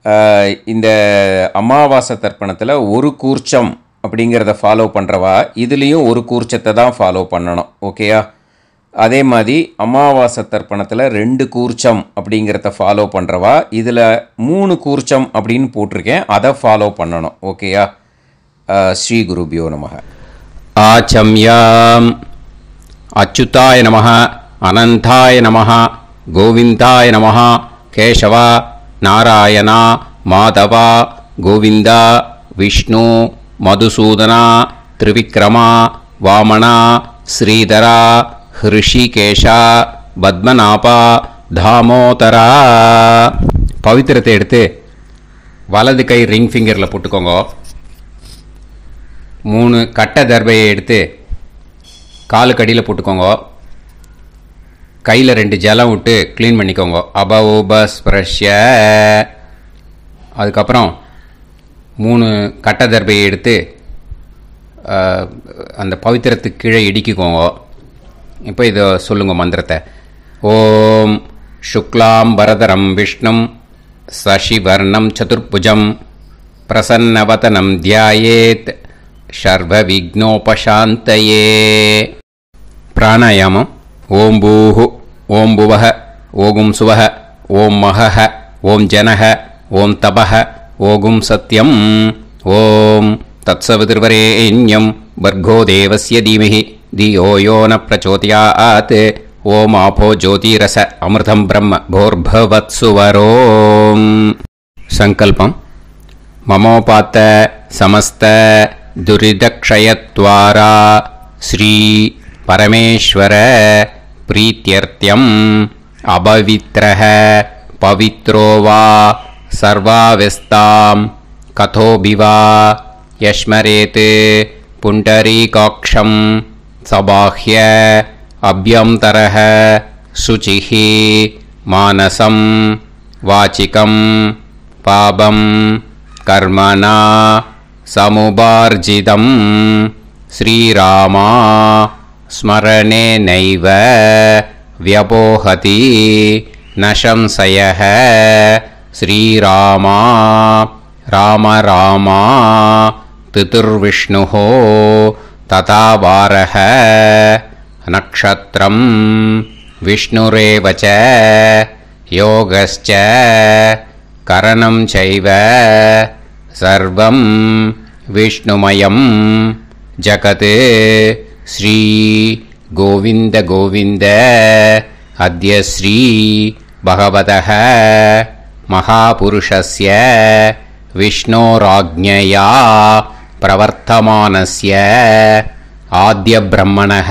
இந்த அமாவாசை தர்ப்பணத்தில் ஒரு கூர்ச்சம் அப்படிங்கிறத ஃபாலோ பண்ணுறவா இதுலேயும் ஒரு கூர்ச்சத்தை தான் ஃபாலோ பண்ணணும். ஓகேயா? அதே மாதிரி அமாவாசை தர்ப்பணத்தில் 2 கூர்ச்சம் அப்படிங்கிறத ஃபாலோ பண்ணுறவா இதில் 3 கூர்ச்சம் அப்படின்னு போட்டிருக்கேன், அதை ஃபாலோ பண்ணணும். ஓகேயா? ஸ்ரீ குருபியோ நமஹ. ஆச்சம்யாம். அச்சுதாய நமஹ, அனந்தாய நமஹ, கோவிந்தாய நமஹ, கேசவா, நாராயணா, மாதவா, கோவிந்தா, விஷ்ணு, மதுசூதனா, திரிவிக்ரமா, வாமனா, ஸ்ரீதரா, ஹிருஷிகேஷா, பத்மநாபா, தாமோதரா. பவித்திரத்தை எடுத்து வலது கை ரிங் ஃபிங்கரில் போட்டுக்கோங்க. 3 கட்டை தர்பையை எடுத்து காலுக்கடியில் போட்டுக்கோங்க. கையில் 2 ஜலம் விட்டு க்ளீன் பண்ணிக்கோங்க. அபஓபஸ்பிரஷ்ய. அதுக்கப்புறம் 3 கட்டை தர்பையை எடுத்து அந்த பவித்திரத்துக்கு கீழே இடிக்கிக்கோங்க. இப்போ இதை சொல்லுங்க மந்திரத்தை. ஓம் சுக்லாம் வரதரம் விஷ்ணும் சசிவர்ணம் சதுர்புஜம் பிரசன்னவதனம் தியாயேத் சர்வ விக்னோபசாந்தயே. பிராணாயாமம். ஓம் பூஹு, ஓம் புவஹ, ஓகும் சுவஹ, ஓம் மஹஹ, ஓம் ஜனஹ, ஓம் தபஹ, ஓகும் சத்யம். ஓம் தத்சவிதுர்வரேண்யம் வர்கோ தேவஸ்ய தீமஹி தியோ யோ ந பிரச்சோதயாத். ஓம் ஆபோ ஜோதிரச அமிர்தம் பிரம்ம போர்பவத்சுவரோம். சங்கல்பம். மமோபாத்த சமஸ்த துரிதக்ஷயத்வாரா ஸ்ரீ பரமேஸ்வர பிரீத்யர்த்தியம் அபவித்ரஹ பவித்ரோ வா சர்வாவஸ்தாம் கதோபிவா யஸ்மரேத் புண்டரீகாக்ஷம் சபாஹ்ய அப்யந்தரஹ சுசிஹி மானசம் வாச்சிகம் பாபம் கர்மணா சமுபார்ஜிதம் ஸ்ரீராமா ஸ்மரணேனைவ வ்யபோஹதி நசம்சயஹ. ஸ்ரீராமா ராம ராமா திதிர்விஷ்ணுஹ ததா வாரஹ. நக்ஷத்ரம் விஷ்ணுரேவச யோகஸ்ச கரணம் சைவ சர்வம் விஷ்ணுமயம் ஜகத். ஸ்ரீ கோவிந்த கோவிந்த அத்ய ஸ்ரீ பகவதः மகாபுருஷஸ்ய விஷ்ணோராஜ்ஞயா பிரவர்த்தமானஸ்ய ஆத்ய பிரம்மணः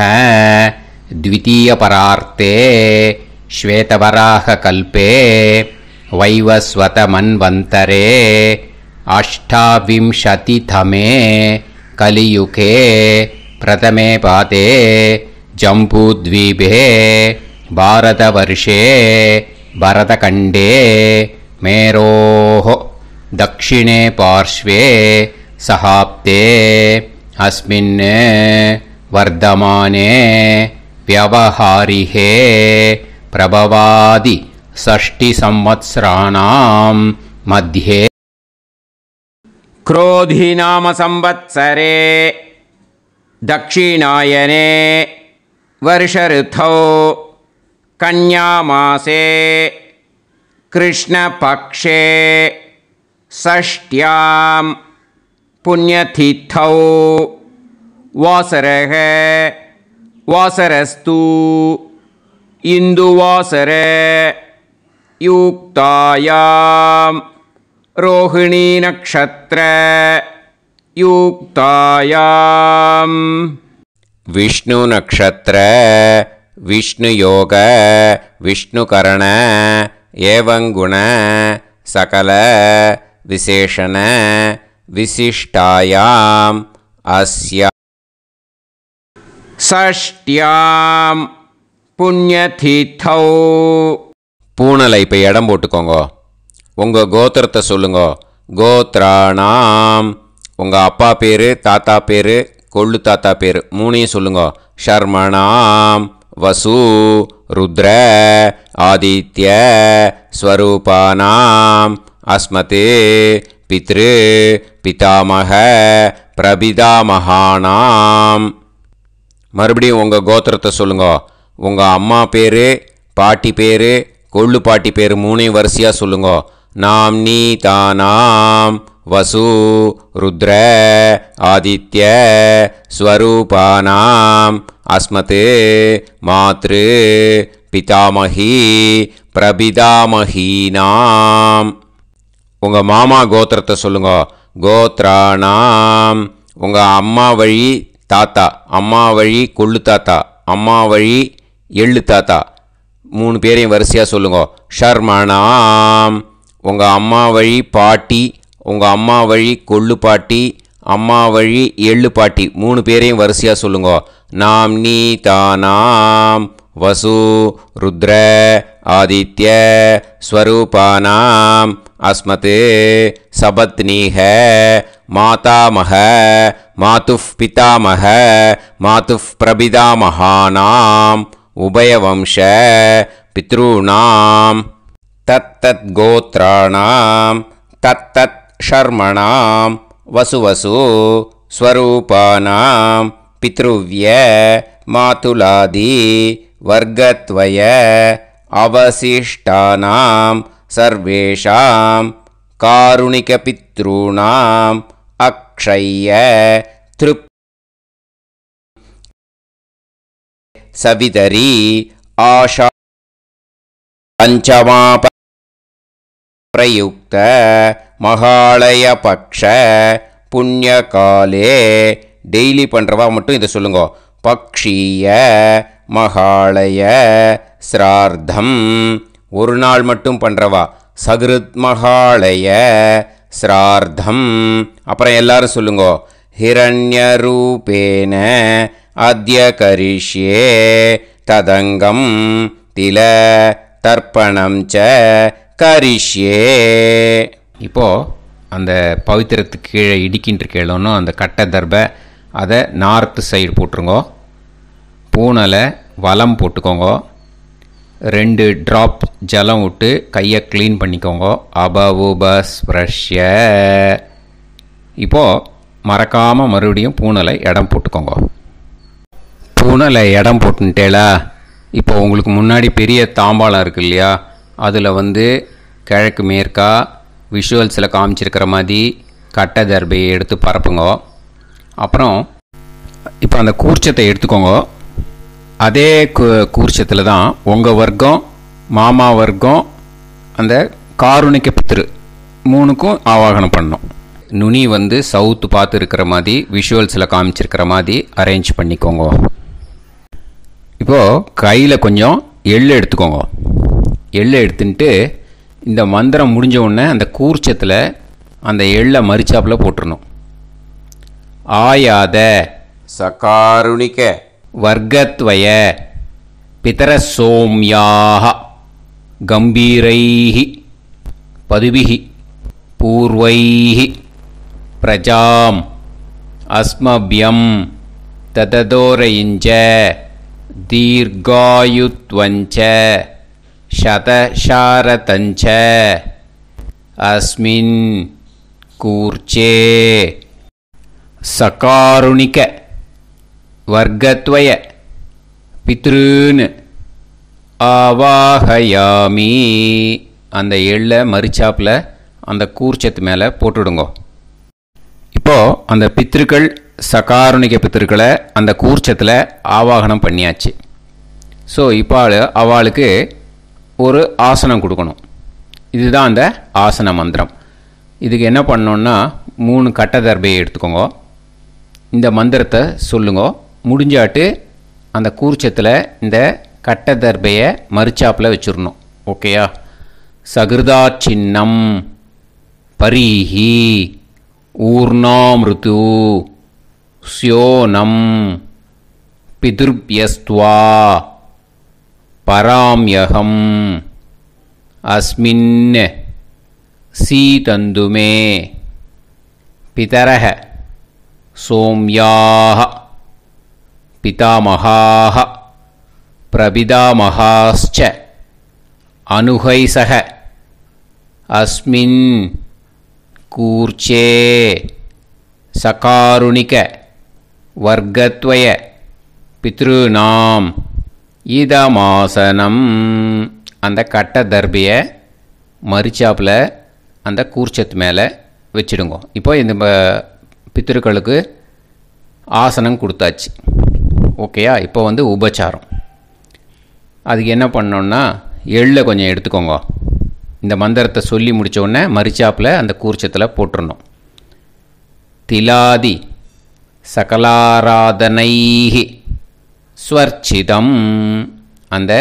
த்விதீயபரார்த்தே ஸ்வேதவராக கல்பே வைவஸ்வத மன்வந்தரே அஷ்டாவிம்சதிதமே கலியுகே பிரதமே பாதே ஜம்பூத்வீபே பாரதவர்ஷே பரதகண்டே மேரோः दक्षिणे पार्श्वे सहाप्ते अस्मिन् वर्धमाने व्यवहारिहे प्रभवादि 60 संवत्सराणां मध्ये क्रोधिनाम संवत्सरे दक्षिणायने वर्षऋतौ कन्यामासे कृष्णपक्षे षष्ट्यां पुण्यतिथौ वासरः वासरस्तु इन्दुवासर युक्तायां रोहिणी नक्षत्र युक्तायां विष्णु नक्षत्र विष्णुयोग विष्णुकरण एवं गुण सकल विशेषण विशिष्टायां अस्या षष्ट्यां पुण्यतिथौ. பூனலை இப்போ இடம் போட்டுக்கோங்க. உங்கள் கோத்திரத்தை சொல்லுங்க. கோத்ராணாம் உங்கள் அப்பா பேர், தாத்தா பேர், கொள்ளு தாத்தா பேர் மூணையும் சொல்லுங்க. ஷர்மணாம் வசு ருத்ர ஆதித்ய ஸ்வரூபானாம் அஸ்மதே பித்ரு பிதாமக பிரபிதாமகானாம். மறுபடியும் உங்கள் கோத்திரத்தை சொல்லுங்க. உங்கள் அம்மா பேர், பாட்டி பேர், கொள்ளு பாட்டி பேர் மூணையும் வரிசையாக சொல்லுங்க. நாம்னி தானாம் வசு ருத்ர ஆதித்ய ஸ்வரூபானாம் அஸ்மதே மாத்ரு பிதாமகி பிரபிதாமகீனாம். உங்கள் மாமா கோத்திரத்தை சொல்லுங்க. கோத்ரானாம் உங்கள் அம்மா வழி தாத்தா, அம்மா வழி கொள்ளு தாத்தா, அம்மா வழி எள்ளு தாத்தா மூணு பேரையும் வரிசையாக சொல்லுங்க. ஷர்மணாம் உங்கள் அம்மா வழி பாட்டி, உங்கள் அம்மா வழி கொள்ளு பாட்டி, அம்மா வழி எள்ளு பாட்டி மூணு பேரையும் வரிசையாக சொல்லுங்க. நாம்னி தானாம் வசு ருத்ர ஆதித்ய ஸ்வரூபானாம் அஸ்மதே சபத்னீஹ மாதாமக மாதுஃப் பிதாமக மாதுஃப் பிரபிதாமகானாம் உபயவம்ச பித்ருணாம் தத்தத் கோத்ராணாம் தத்தத் ஷர்மணாம் வசுவசு ஸ்வரூபானாம் பித்ருவ்ய மாதுலாதி வர்க்கத்வய அவசிஷ்டானாம் சர்வேஷாம் காருணிகபித்ருணாம் அக்ஷய்ய த்ருப் சவிதரி ஆஷா பஞ்சமாப பிரயுக்த மகாலய பக்ஷ புண்ணியகாலே. டெய்லி பண்ணுறவா மட்டும் இதை சொல்லுங்க. பக்ஷீய மகாலய ஸ்ரார்த்தம். ஒரு நாள் மட்டும் பண்ணுறவா சகிருத் மகாலய ஸ்ரார்த்தம். அப்புறம் எல்லாரும் சொல்லுங்க. ஹிரண்யரூபேன அத்ய கரிஷ்யே ததங்கம் தில தர்ப்பணம் ச கரிஷ்யே. இப்போது அந்த பவித்திரத்துக்கு கீழே இடிக்கின்ற கேளோன்னு அந்த கட்டை தர்பை அதை நார்த்து சைடு போட்டுருங்கோ. பூனலை வலம் போட்டுக்கோங்க. 2 ட்ராப் ஜலம் விட்டு கையை க்ளீன் பண்ணிக்கோங்க. அபவுபஸ்ப்ரஷ்ய. இப்போது மறக்காமல் மறுபடியும் பூனலை இடம் போட்டுக்கோங்க. பூனலை இடம் போட்டுட்டேலா. இப்போ உங்களுக்கு முன்னாடி பெரிய தாம்பாளம் இருக்குது இல்லையா, அதில் கிழக்கு மேற்கா விஷுவல்ஸில் காமிச்சிருக்கிற மாதிரி கட்டை தர்பையை எடுத்து பரப்புங்க. அப்புறம் இப்போ அந்த கூர்ச்சத்தை எடுத்துக்கோங்க. அதே கூர்ச்சத்தில் தான் உங்கள் வர்க்கம், மாமா வர்க்கம், அந்த காருணிக்க பித்ரு மூணுக்கும் ஆவாகனம் பண்ணணும். நுனி சவுத்து பார்த்து இருக்கிற மாதிரி விஷுவல்ஸில் காமிச்சிருக்கிற மாதிரி அரேஞ்ச் பண்ணிக்கோங்க. இப்போது கையில் கொஞ்சம் எள்ளு எடுத்துக்கோங்க. எள்ளு எடுத்துட்டு இந்த மந்திரம் முடிஞ்ச உடனே அந்த கூர்ச்சத்தில் அந்த எள்ளை மரிச்சாப்பில் போட்டுடணும். ஆயாத சகாருணிக்க வர்க்கத்வய பிதர சோம்யாக கம்பீரைஹி பதுபிஹி பூர்வைஹி பிரஜாம் அஸ்மபியம் தததோரயிஞ்ச தீர்காயுத்வஞ்ச சதசாரதஞ்ச அஸ்மின் கூர்ச்சே சகாருணிக வர்க்கத்வய பித்ருன்னு ஆவாஹயாமி. அந்த எள்ளை மரிச்சாப்பில் அந்த கூர்ச்சத்து மேலே போட்டுடுங்க. இப்போது அந்த பித்ருக்கள், சகாருணிக பித்ருக்களை அந்த கூர்ச்சத்தில் ஆவாகனம் பண்ணியாச்சு. ஸோ இப்போ அவளுக்கு ஒரு ஆசனம் கொடுக்கணும். இதுதான் அந்த ஆசன மந்திரம். இதுக்கு என்ன பண்ணோன்னா 3 கட்டை தர்பையை எடுத்துக்கோங்க. இந்த மந்திரத்தை சொல்லுங்க. முடிஞ்சாட்டு அந்த கூர்ச்சத்தில் இந்த கட்டை தர்பையை மரிச்சாப்பில் வச்சிடணும். ஓகேயா? சகிருதா சின்னம் பரீஹி ஊர்ணாமிருத்து ஸ்யோனம் பிதுர்பியஸ்த்வா பராம்யகம் அஸ்மின் சீதந்துமே பிதரஹ சோம்யாஹ பிதாமகாஹ பிரபிதாமகாஸ்ச அனுகைசஹ अस्मिन् कूर्चे सकारुणिक वर्गत्वय पितॄणाम् இதமாசனம். அந்த கட்ட தர்பியை மரிச்சாப்பில் அந்த கூர்ச்சத்து மேலே வச்சிடுங்க. இப்போ இந்த பித்திருக்களுக்கு ஆசனம் கொடுத்தாச்சு. ஓகேயா? இப்போ உபச்சாரம். அதுக்கு என்ன பண்ணோன்னா எள்ளை கொஞ்சம் எடுத்துக்கோங்க. இந்த மந்திரத்தை சொல்லி முடித்த உடனே மரிச்சாப்பில் அந்த கூர்ச்சத்தில் போட்டுடணும். திலாதி சகலாராதனைஹி ஸ்வர்ச்சிதம். அந்த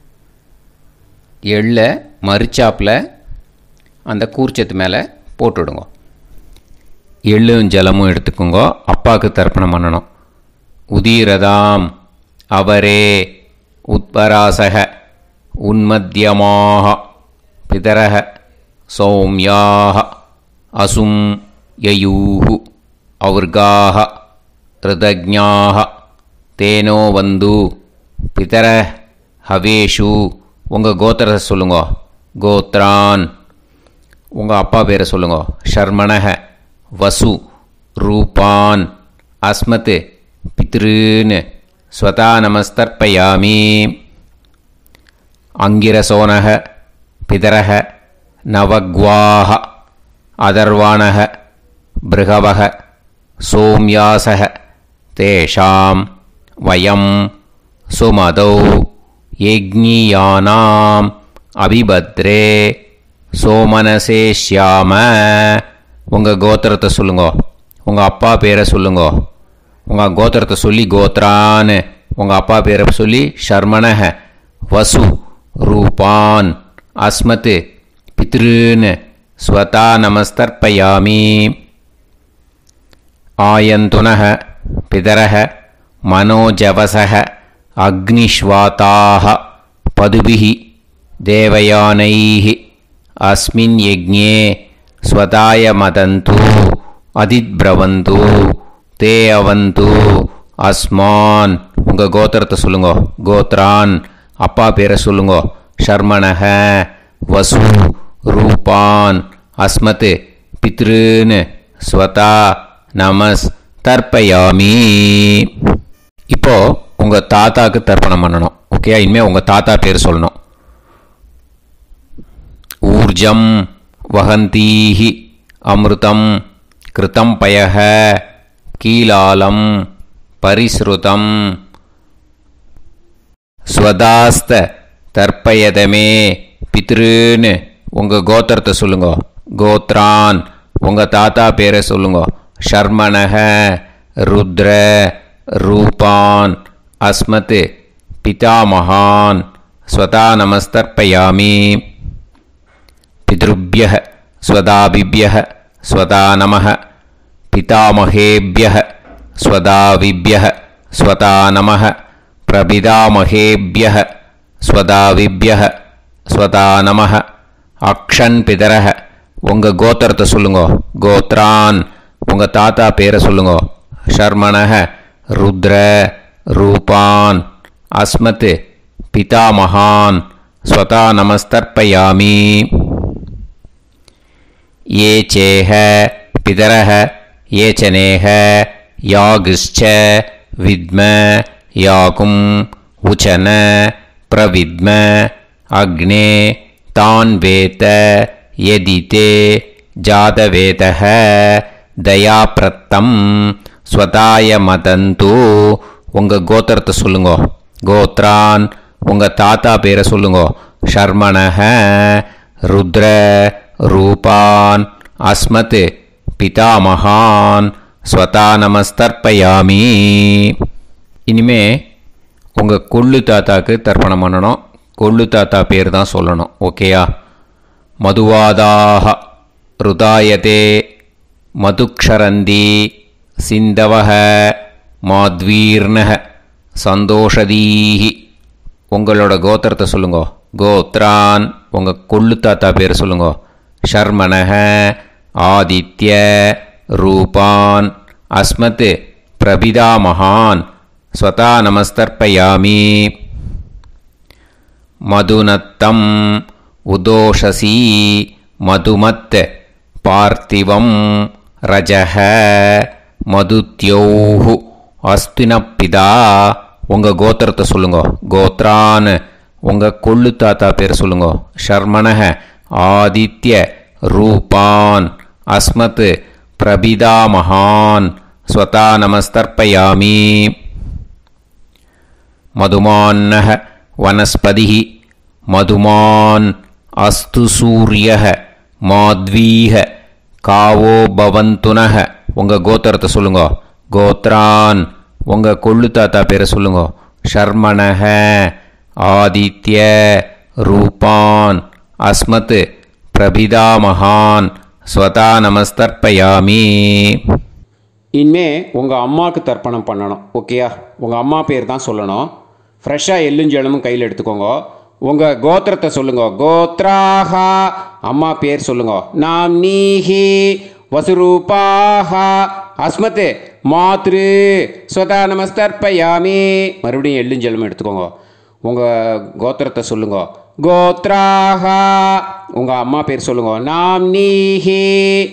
எள்ளை மரிச்சாப்பில் அந்த கூர்ச்சத்து மேலே போட்டுவிடுங்க. எள்ளும் ஜலமும் எடுத்துக்கோங்க. அப்பாவுக்கு தர்ப்பணம் பண்ணணும். உதீரதாம் அவரே உத்பராசக உன்மத்தியமாக பிதரக சௌமியாக அசும் யயூஹு அவர்காக ரிதஜ்ஞாக தேனோ வந்து பிதர ஹவேஷு. உங்கள் கோத்திரத்தை சொல்லுங்க. கோத்ரான். உங்கள் அப்பா பேரை சொல்லுங்க. ஷர்மணக வசு ரூபான் அஸ்மத் பித்ருன்னு ஸ்வதா நமஸ்தர்ப்பயாமி. அங்கிரசோனக பிதரக நவக்வாஹ அதர்வாணக பிருகவக சோம்யாசக தேஷாம் வயம் சுமதௌ யஜ்ஞியானாம் அபிபத்ரே சோமனசேஷ்யாம. உங்கள் கோத்திரத்தை சொல்லுங்க. உங்கள் அப்பா பேரை சொல்லுங்க. உங்கள் கோத்திரத்தை சொல்லி கோத்ரான்னு உங்கள் அப்பா பேரை சொல்லி ஷர்மணக வசு ரூபான் அஸ்மத் பித்ருன்னு ஸ்வதா நமஸ்தர்ப்பயாமி. ஆயந்துனக பிதரக மனோஜவசக அக்னிஷ்வாதாக பதுபிஹி தேவயானைஹி அஸ்மின் யஜ்ஞே ஸ்வதாய மதந்து அதித்பிரவந்து தே அவது அஸ்மான். உங்கள் கோத்திரத்தை சொல்லுங்க. கோத்ரான். அப்பா பேரை சொல்லுங்க. ஷர்மணக வசு ரூபான் அஸ்மத் பித்ருன்னு ஸ்வதா நமஸ் தர்ப்பயாமி. இப்போ உங்கள் தாத்தாவுக்கு தர்ப்பணம் பண்ணணும். ஓகே? இனிமேல் உங்கள் தாத்தா பேர் சொல்லணும். ஊர்ஜம் வஹந்தீஹி அமிர்தம் கிருதம் பயஹ கீலாலம் பரிஸ்ருதம் ஸ்வதாஸ்த தர்ப்பயதமே பித்ருன்னு உங்கள் கோத்திரத்தை சொல்லுங்க. கோத்ரான். உங்கள் தாத்தா பேரை சொல்லுங்க. ஷர்மணக ருத்ர ரூபான் அஸ்மத் பிதாமகான் ஸ்வதா நமஸ்தர்ப்பயாமி. பித்ருப்யஹ ஸ்வதாபிப்யஹ ஸ்வதா நமஹ பிதாமகேப்யஹ ஸ்வதாவிப்யஹ ஸ்வதா நமஹ பிரபிதாமகேப்யஹ ஸ்வதாவிப்யஹ ஸ்வதா நமஹ. அக்ஷன் பிதரஹ. உங்கள் கோத்திரத்தை சொல்லுங்க. கோத்ரான். உங்கள் தாத்தா பேரை சொல்லுங்க. ஷர்மணக ருத்ர ரூபான் அஸ்மத் பிதாமகான் ஸ்வதா நமஸ்தர்ப்பயாமி. ये चेह पितरः ये चनेह यागश्च विद्म याकुं उचन प्रविद्म अग्ने तान् वेत यदिते जातवेतः दयाप्रत्तम् स्वताय मदन्तु. உங்கள் கோத்திரத்தை சொல்லுங்க. கோத்ரான். உங்கள் தாத்தா பேரை சொல்லுங்க. ஷர்மணக ருத்ர ரூபான் அஸ்மத் பிதாமகான் ஸ்வதா நமஸ்தர்ப்பயாமி. இனிமே உங்கள் கொள்ளு தாத்தாக்கு தர்ப்பணம் பண்ணணும். கொள்ளு தாத்தா பேர் தான் சொல்லணும். ஓகேயா? மதுவாதாக ருதாயதே மதுக்ஷரந்தி சிந்தவஹ மாத்வீர்ணஹ சந்தோஷதீஹி. உங்களோட கோத்திரத்தை சொல்லுங்க. கோத்ரான். உங்கள் கொள்ளு தாத்தா பேர் சொல்லுங்க. ஷர்மணக ஆதித்ய ரூபான் அஸ்மத் பிரபிதாமகான் ஸ்வதா நமஸ்தர்ப்பயாமி. மதுநத்தம் உதோஷசி மதுமத் பார்த்திவம் ரஜஹ மதுத்யோஹு அஸ்தினப்பிதா உங்கள் கோத்திரத்தை சொல்லுங்க. கோத்ரான் உங்கள் கொள்ளு தாத்தா பேர் சொல்லுங்க. ஷர்மணஹ ஆதித்ய ரூபான் அஸ்மத் பிரபிதாமஹான் ஸ்வதா நமஸ்தர்ப்பயாமி. மதுமான்னஹ வனஸ்பதிஹ மதுமான் அஸ்து சூரியஹ மாத்வீஹ காவோ பவந்துனஹ உங்கள் கோத்திரத்தை சொல்லுங்க. கோத்ரான் உங்கள் கொள்ளு தாத்தா பேரை சொல்லுங்க. ஷர்மணஹ ஆதித்ய ரூபான் அஸ்மத் பிரபிதாமஹான் ஸ்வதா நமஸ்தர்ப்பயாமி. இனிமே உங்கள் அம்மாவுக்கு தர்ப்பணம் பண்ணணும். ஓகேயா? உங்கள் அம்மா பேர் தான் சொல்லணும். ஃப்ரெஷ்ஷாக எள்ளுஞ்செழுமும் கையில் எடுத்துக்கோங்க. உங்கள் கோத்திரத்தை சொல்லுங்க. கோத்ராஹா அம்மா பேர் சொல்லுங்க. நாம் நீஹி வசுரூபாஹா அஸ்மத் மாத்ரு ஸ்வதா நமஸ்தர்ப்பயாமி. மறுபடியும் எள்ளுஞ்செழுமும் எடுத்துக்கோங்க. உங்கள் கோத்திரத்தை சொல்லுங்க. கோத்ராஹா உங்கள் அம்மா பேர் சொல்லுங்க. நாம் நீஹி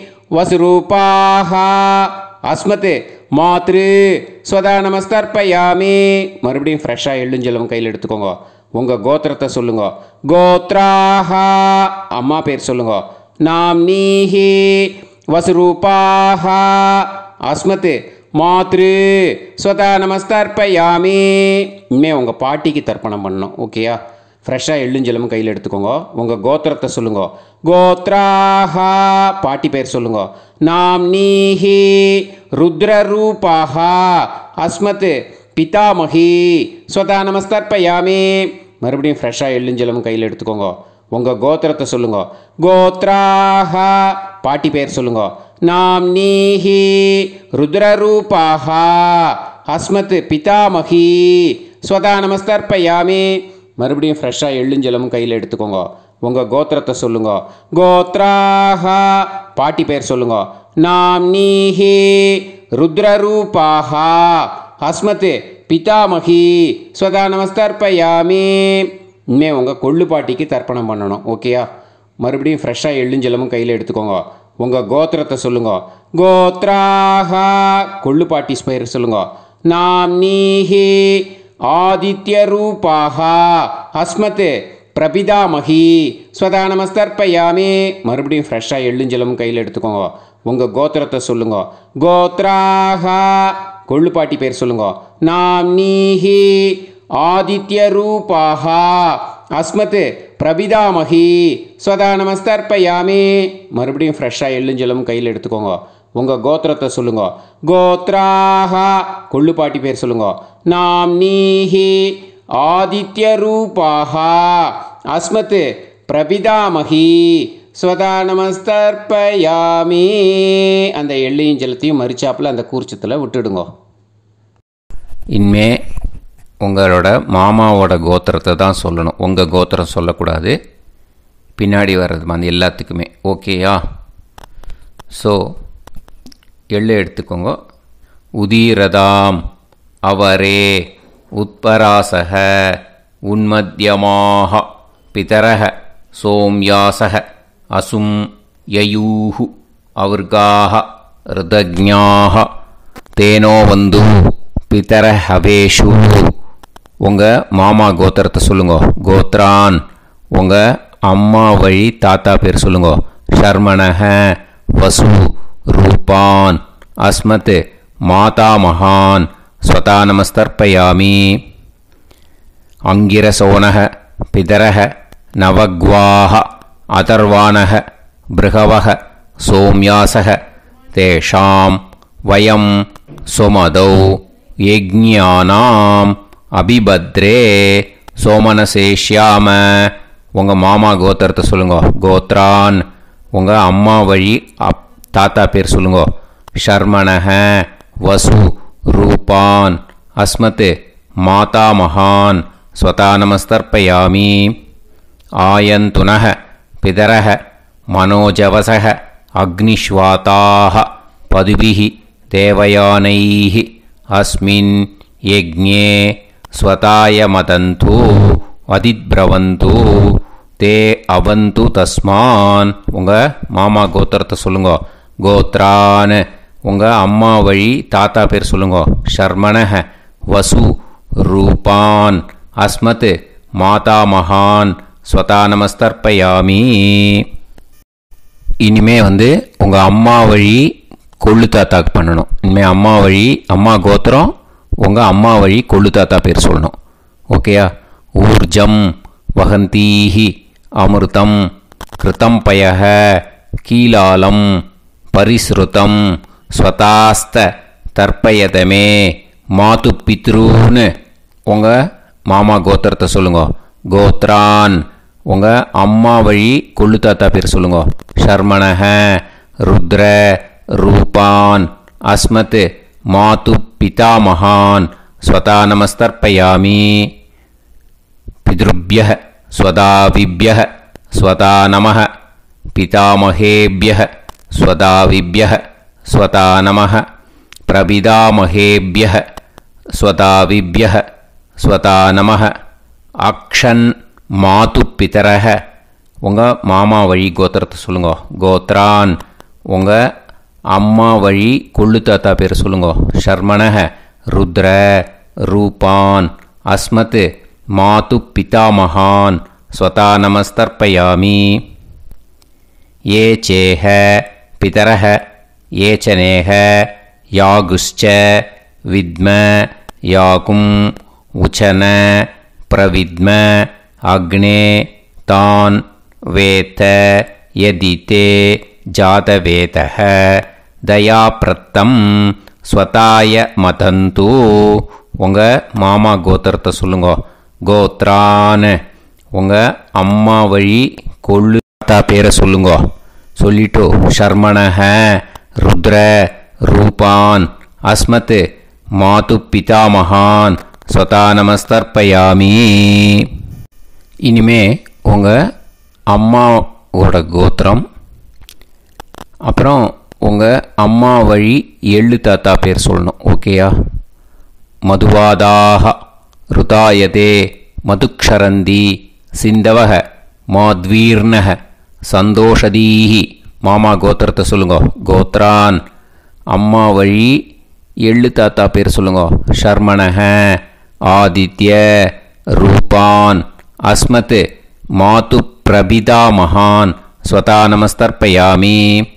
வசுரூபாஹா அஸ்மத் மாத்ரு ஸ்வதா நமஸ்தர்ப்பயாமி. மறுபடியும் ஃப்ரெஷ்ஷாக எள்ளுஞ்செழுமும் கையில் எடுத்துக்கோங்க. உங்கள் கோத்திரத்தை சொல்லுங்க. கோத்ராஹா அம்மா பேர் சொல்லுங்க. நாம் நீஹி வசுரூபாஹா அஸ்மத் மாத்ரு ஸ்வதா நமஸ்தர்ப்பயாமி. இனிமேல் உங்கள் பாட்டிக்கு தர்ப்பணம் பண்ணணும். ஓகேயா? ஃப்ரெஷ்ஷாக எள்ளுஞ்செழுமும் கையில் எடுத்துக்கோங்க. உங்கள் கோத்திரத்தை சொல்லுங்க. கோத்ராஹா பாட்டி பேர் சொல்லுங்க. நாம் நீஹி ருத்ரரூபாஹா அஸ்மத் பிதாமஹி ஸ்வதா நமஸ்தர்ப்பயாமி. மறுபடியும் ஃப்ரெஷ்ஷாக எள்ளுஞ்செழுமும் கையில் எடுத்துக்கோங்க. உங்கள் கோத்திரத்தை சொல்லுங்க. கோத்ராஹா பாட்டி பேர் சொல்லுங்க. நாம் நீஹி ருத்ரரூபாஹா அஸ்மத் பிதாமஹி ஸ்வதா நமஸ்தர்ப்பயாமி. மறுபடியும் ஃப்ரெஷ்ஷாக எள்ளுஞ்செழுமும் கையில் எடுத்துக்கோங்க. உங்கள் கோத்திரத்தை சொல்லுங்க. கோத்ராஹா பாட்டி பேர் சொல்லுங்க. நாம் நீஹி ருத்ரரூபாஹா அஸ்மத் பிதாமஹி ஸ்வதா நமஸ்தர்ப்பயாமி. இனிமேல் உங்கள் கொள்ளு பாட்டிக்கு தர்ப்பணம் பண்ணணும். ஓகேயா? மறுபடியும் ஃப்ரெஷ்ஷாக எள்ளுஞ்செழுமும் கையில் எடுத்துக்கோங்க. உங்கள் கோத்திரத்தை சொல்லுங்க. கோத்ராஹா கொள்ளு பாட்டி பேர் சொல்லுங்க. நாம் நீஹி ஆதித்ய ரூபாஹா அஸ்மத் பிரபிதாமஹி ஸ்வதா நமஸ்தர்ப்பயாமி. மறுபடியும் ஃப்ரெஷ்ஷாக எள்ளுஞ்செழுமும் கையில் எடுத்துக்கோங்க. உங்கள் கோத்திரத்தை சொல்லுங்க. கோத்ராஹா கொள்ளு பாட்டி பேர் சொல்லுங்க. நாம் நீஹி ஆதித்ய ரூபாஹா அஸ்மத் பிரபிதாமஹி ஸ்வதா நமஸ்தர்ப்பயாமி. மறுபடியும் ஃப்ரெஷ்ஷாக எள்ளுஞ்செழுமும் கையில் எடுத்துக்கோங்க. உங்கள் கோத்திரத்தை சொல்லுங்க. கோத்ராஹா கொள்ளு பாட்டி பேர் சொல்லுங்க. நாம் நீஹி ஆதித்ய ரூபாஹா அஸ்மத் பிரபிதாமஹி ஸ்வதா நமஸ்தர்ப்பயாமி. அந்த எள்ளையும் ஜலத்தையும் மரிச்சாப்பில் அந்த கூர்ச்சத்தில் விட்டுடுங்க. இனிமே உங்களோட மாமாவோட கோத்திரத்தை தான் சொல்லணும். உங்கள் கோத்திரம் சொல்லக்கூடாது. பின்னாடி வர்றது மாதிரி எல்லாத்துக்குமே. ஓகேயா? ஸோ எள்ளு எடுத்துக்கோங்க. உதீரதாம் அவரே உத்பராசக உன்மத்யமாக பிதரக சோம்யாசக அசும் யயூஹு அவர்காக ருதஜ்ஞாக தேனோ வந்து பிதர ஹவேஷு. உங்கள் மாமா கோத்திரத்தை சொல்லுங்க. கோத்ரான் உங்கள் அம்மா வழி தாத்தா பேர் சொல்லுங்க. ஷர்மணஹ வசு ரூபான் அஸ்மத் மாதாமஹான் ஸ்வதா நமஸ்தர்ப்பயாமி. அங்கிரசோனஹ பிதரஹ நவக்வாஹ அதர்வானஹ பிருகவஹ சோம்யாசஹ தேஷாம் வயம் சுமதௌ யஜ்ஞானாம் அபிபத்ரே சோமனசேஷ்யாம. உங்கள் மாமா கோத்திரத்தை சொல்லுங்க. கோத்ரான் உங்கள் அம்மா வழி தாத்தா பேர் சொல்லுங்க. ஷர்மணஹ வசு ரூபான் அஸ்மத் மாதாமஹான் ஸ்வதா நமஸ்தர்ப்பயாமி. ஆயந்துனஹ பிதரஹ மனோஜவசஹ அக்னிஷ்வாதாஹ பதுபிஹி தேவயானைஹி அஸ்மின் யஜ்ஞே ஸ்வதாய மதந்து அதித்ப்ரவந்து தே அவந்து தஸ்மான். உங்கள் மாமா கோத்திரத்தை சொல்லுங்க. கோத்ரான். உங்கள் அம்மா வழி தாத்தா பேர் சொல்லுங்க. ஷர்மணஹ வசு ரூபான் அஸ்மத் மாதா மகான் ஸ்வதா நமஸ்தர்ப்பயாமி. இனிமே உங்கள் அம்மா வழி கொள்ளு தாத்தாக்கு பண்ணணும். இனிமேல் அம்மா வழி அம்மா கோத்திரம் உங்கள் அம்மா வழி கொள்ளு தாத்தா பேர் சொல்லணும். ஓகேயா? ஊர்ஜம் வகந்தீஹி அமிர்தம் கிருதம் பயஹ கீலாலம் பரிஸ்ருதம் ஸ்வதாஸ்த தர்ப்பயதமே மாது பித்ருன்னு உங்கள் மாமா கோத்திரத்தை சொல்லுங்க. கோத்ரான். உங்கள் அம்மா வழி கொள்ளு தாத்தா பேர் சொல்லுங்க. ஷர்மணஹ ருத்ர ரூபான் அஸ்மத் மாது பிதாமகான் ஸ்வதா நமஸ்தர்ப்பயாமி. பித்ருப்யஹ ஸ்வதாவிப்யஹ ஸ்வதா நமஹ பிதாமகேப்யஹ ஸ்வதாவிப்யஹ ஸ்வதா நமஹ பிரபிதாமகேப்யஹ ஸ்வதாவிப்யஹ ஸ்வதா நமஹ. அக்ஷன் மாது பிதரஹ. உங்கள் மாமா வழி கோத்திரத்தை சொல்லுங்க. கோத்ரான். உங்கள் அம்மா வழி கொள்ளு தாத்தா பேர் சொல்லுங்க. ஷர்மணஹ ருத்ர ரூபான் அஸ்மத் மாது பிதாமகான் ஸ்வதா நமஸ்தர்ப்பயாமி. ஏ சேஹ பிதரஹ ஏச்சனேஹ யாகுஷ்ச வித்ம யாகும் உச்சன பிரவித்ம அக்னே தான் வேத யதிதே ஜாதவேதஹ தயாப்ரத்தம் ஸ்வதாய மதந்து. உங்கள் மாமா கோத்திரத்தை சொல்லுங்க. கோத்ரான். உங்கள் அம்மா வழி கொள்ளு தாத்தா பேரை சொல்லுங்க. சொல்லிட்டு ஷர்மணஹ ருத்ர ரூபான் அஸ்மத் மாது பிதாமகான் ஸ்வதா நமஸ்தர்ப்பயாமி. இனிமே உங்கள் அம்மாவோட கோத்திரம் அப்புறம் உங்கள் அம்மா வழி எள்ளு தாத்தா பேர் சொல்லணும். ஓகேயா? மதுவாதாக ருதாயதே மதுக்ஷரந்தி சிந்தவக மாத்வீர்ணக சந்தோஷதீஹி. மாமா கோத்திரத்தை சொல்லுங்க. கோத்ரான். அம்மா வழி எள்ளு தாத்தா பேர் சொல்லுங்க. ஷர்மணஹ ஆதித்ய ரூபான் அஸ்மத் மாது பிரபிதா மகான் ஸ்வதா நமஸ்தர்ப்பயாமி.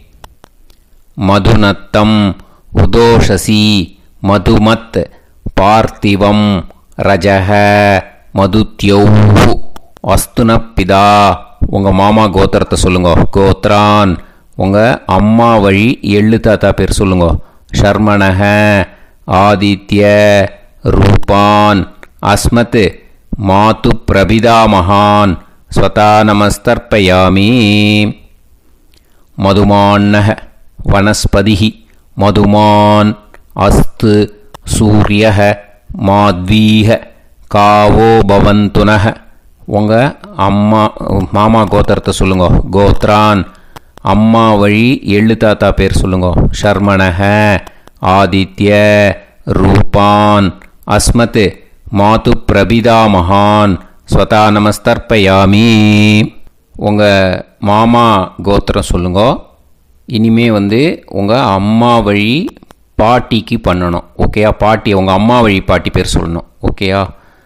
மதுநத்தம் உதோஷசி மதுமத் பார்த்திவம் ரஜஹ மதுத்யௌ அஸ்துனப்பிதா. உங்கள் மாமா கோத்திரத்தை சொல்லுங்க. கோத்ரான். உங்கள் அம்மா வழி எள்ளு தாத்தா பேர் சொல்லுங்க. ஷர்மணஹ ஆதித்ய ரூபான் அஸ்மத் மாது பிரபிதா மகான் ஸ்வதா நமஸ்தர்ப்பயாமி. மதுமான்னஹ வனஸ்பதிஹி மதுமான் அஸ்து சூரியஹ மாத்வீஹ காவோ பவந்துனஹ. உங்கள் மாமா கோத்திரத்தை சொல்லுங்க. கோத்ரான். அம்மா வழி எள்ளு தாத்தா பேர் சொல்லுங்க. ஷர்மணஹ ஆதித்ய ரூபான் அஸ்மத் மாது பிரபிதா மகான் ஸ்வதா நமஸ்தர்ப்பயாமி. உங்கள் மாமா கோத்திரம் சொல்லுங்க. இனிமே உங்கள் அம்மா வழி பாட்டிக்கு பண்ணணும். ஓகேயா? பாட்டி உங்கள் அம்மா வழி பாட்டி பேர் சொல்லணும். ஓகேயா?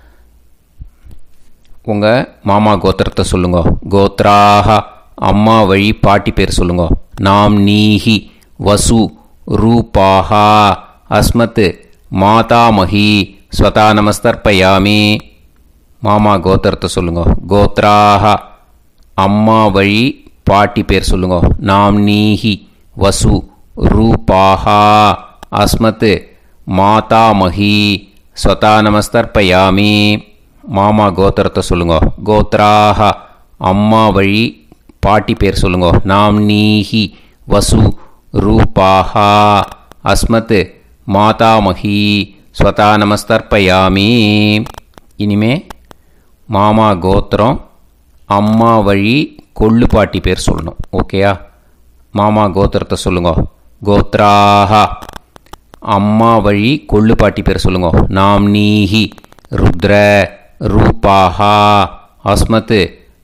உங்கள் மாமா கோத்திரத்தை சொல்லுங்க. கோத்ராக. அம்மா வழி பாட்டி பேர் சொல்லுங்க. நாம் நீஹி வசு ரூபாஹா அஸ்மத் மாதாமஹி ஸ்வதா நமஸ்தர்ப்பயாமி. மாமா கோத்திரத்தை சொல்லுங்க. கோத்ராக. அம்மா வழி பாட்டி பேர் சொல்லுங்க. நாம் நீஹி வசு ரூபாஹா அஸ்மத் மாதாமஹி ஸ்வதா நமஸ்தர்ப்பயாமி. மாமா கோத்திரத்தை சொல்லுங்க. கோத்ராக. அம்மா வழி பாட்டி பேர் சொல்லுங்க. நாம் நீஹி வசு ரூபாஹா அஸ்மத் மாதாமஹி ஸ்வதா நமஸ்தர்ப்பயாமி. இனிமே மாமா கோத்திரம் அம்மா வழி கொள்ளு பாட்டி பேர் சொல்லணும். ஓகேயா? மாமா கோத்திரத்தை சொல்லுங்க. கோத்ராக. அம்மா வழி கொள்ளு பாட்டி பேர் சொல்லுங்க. நாம் நீஹி ருத்ர ரூபாஹா அஸ்மத்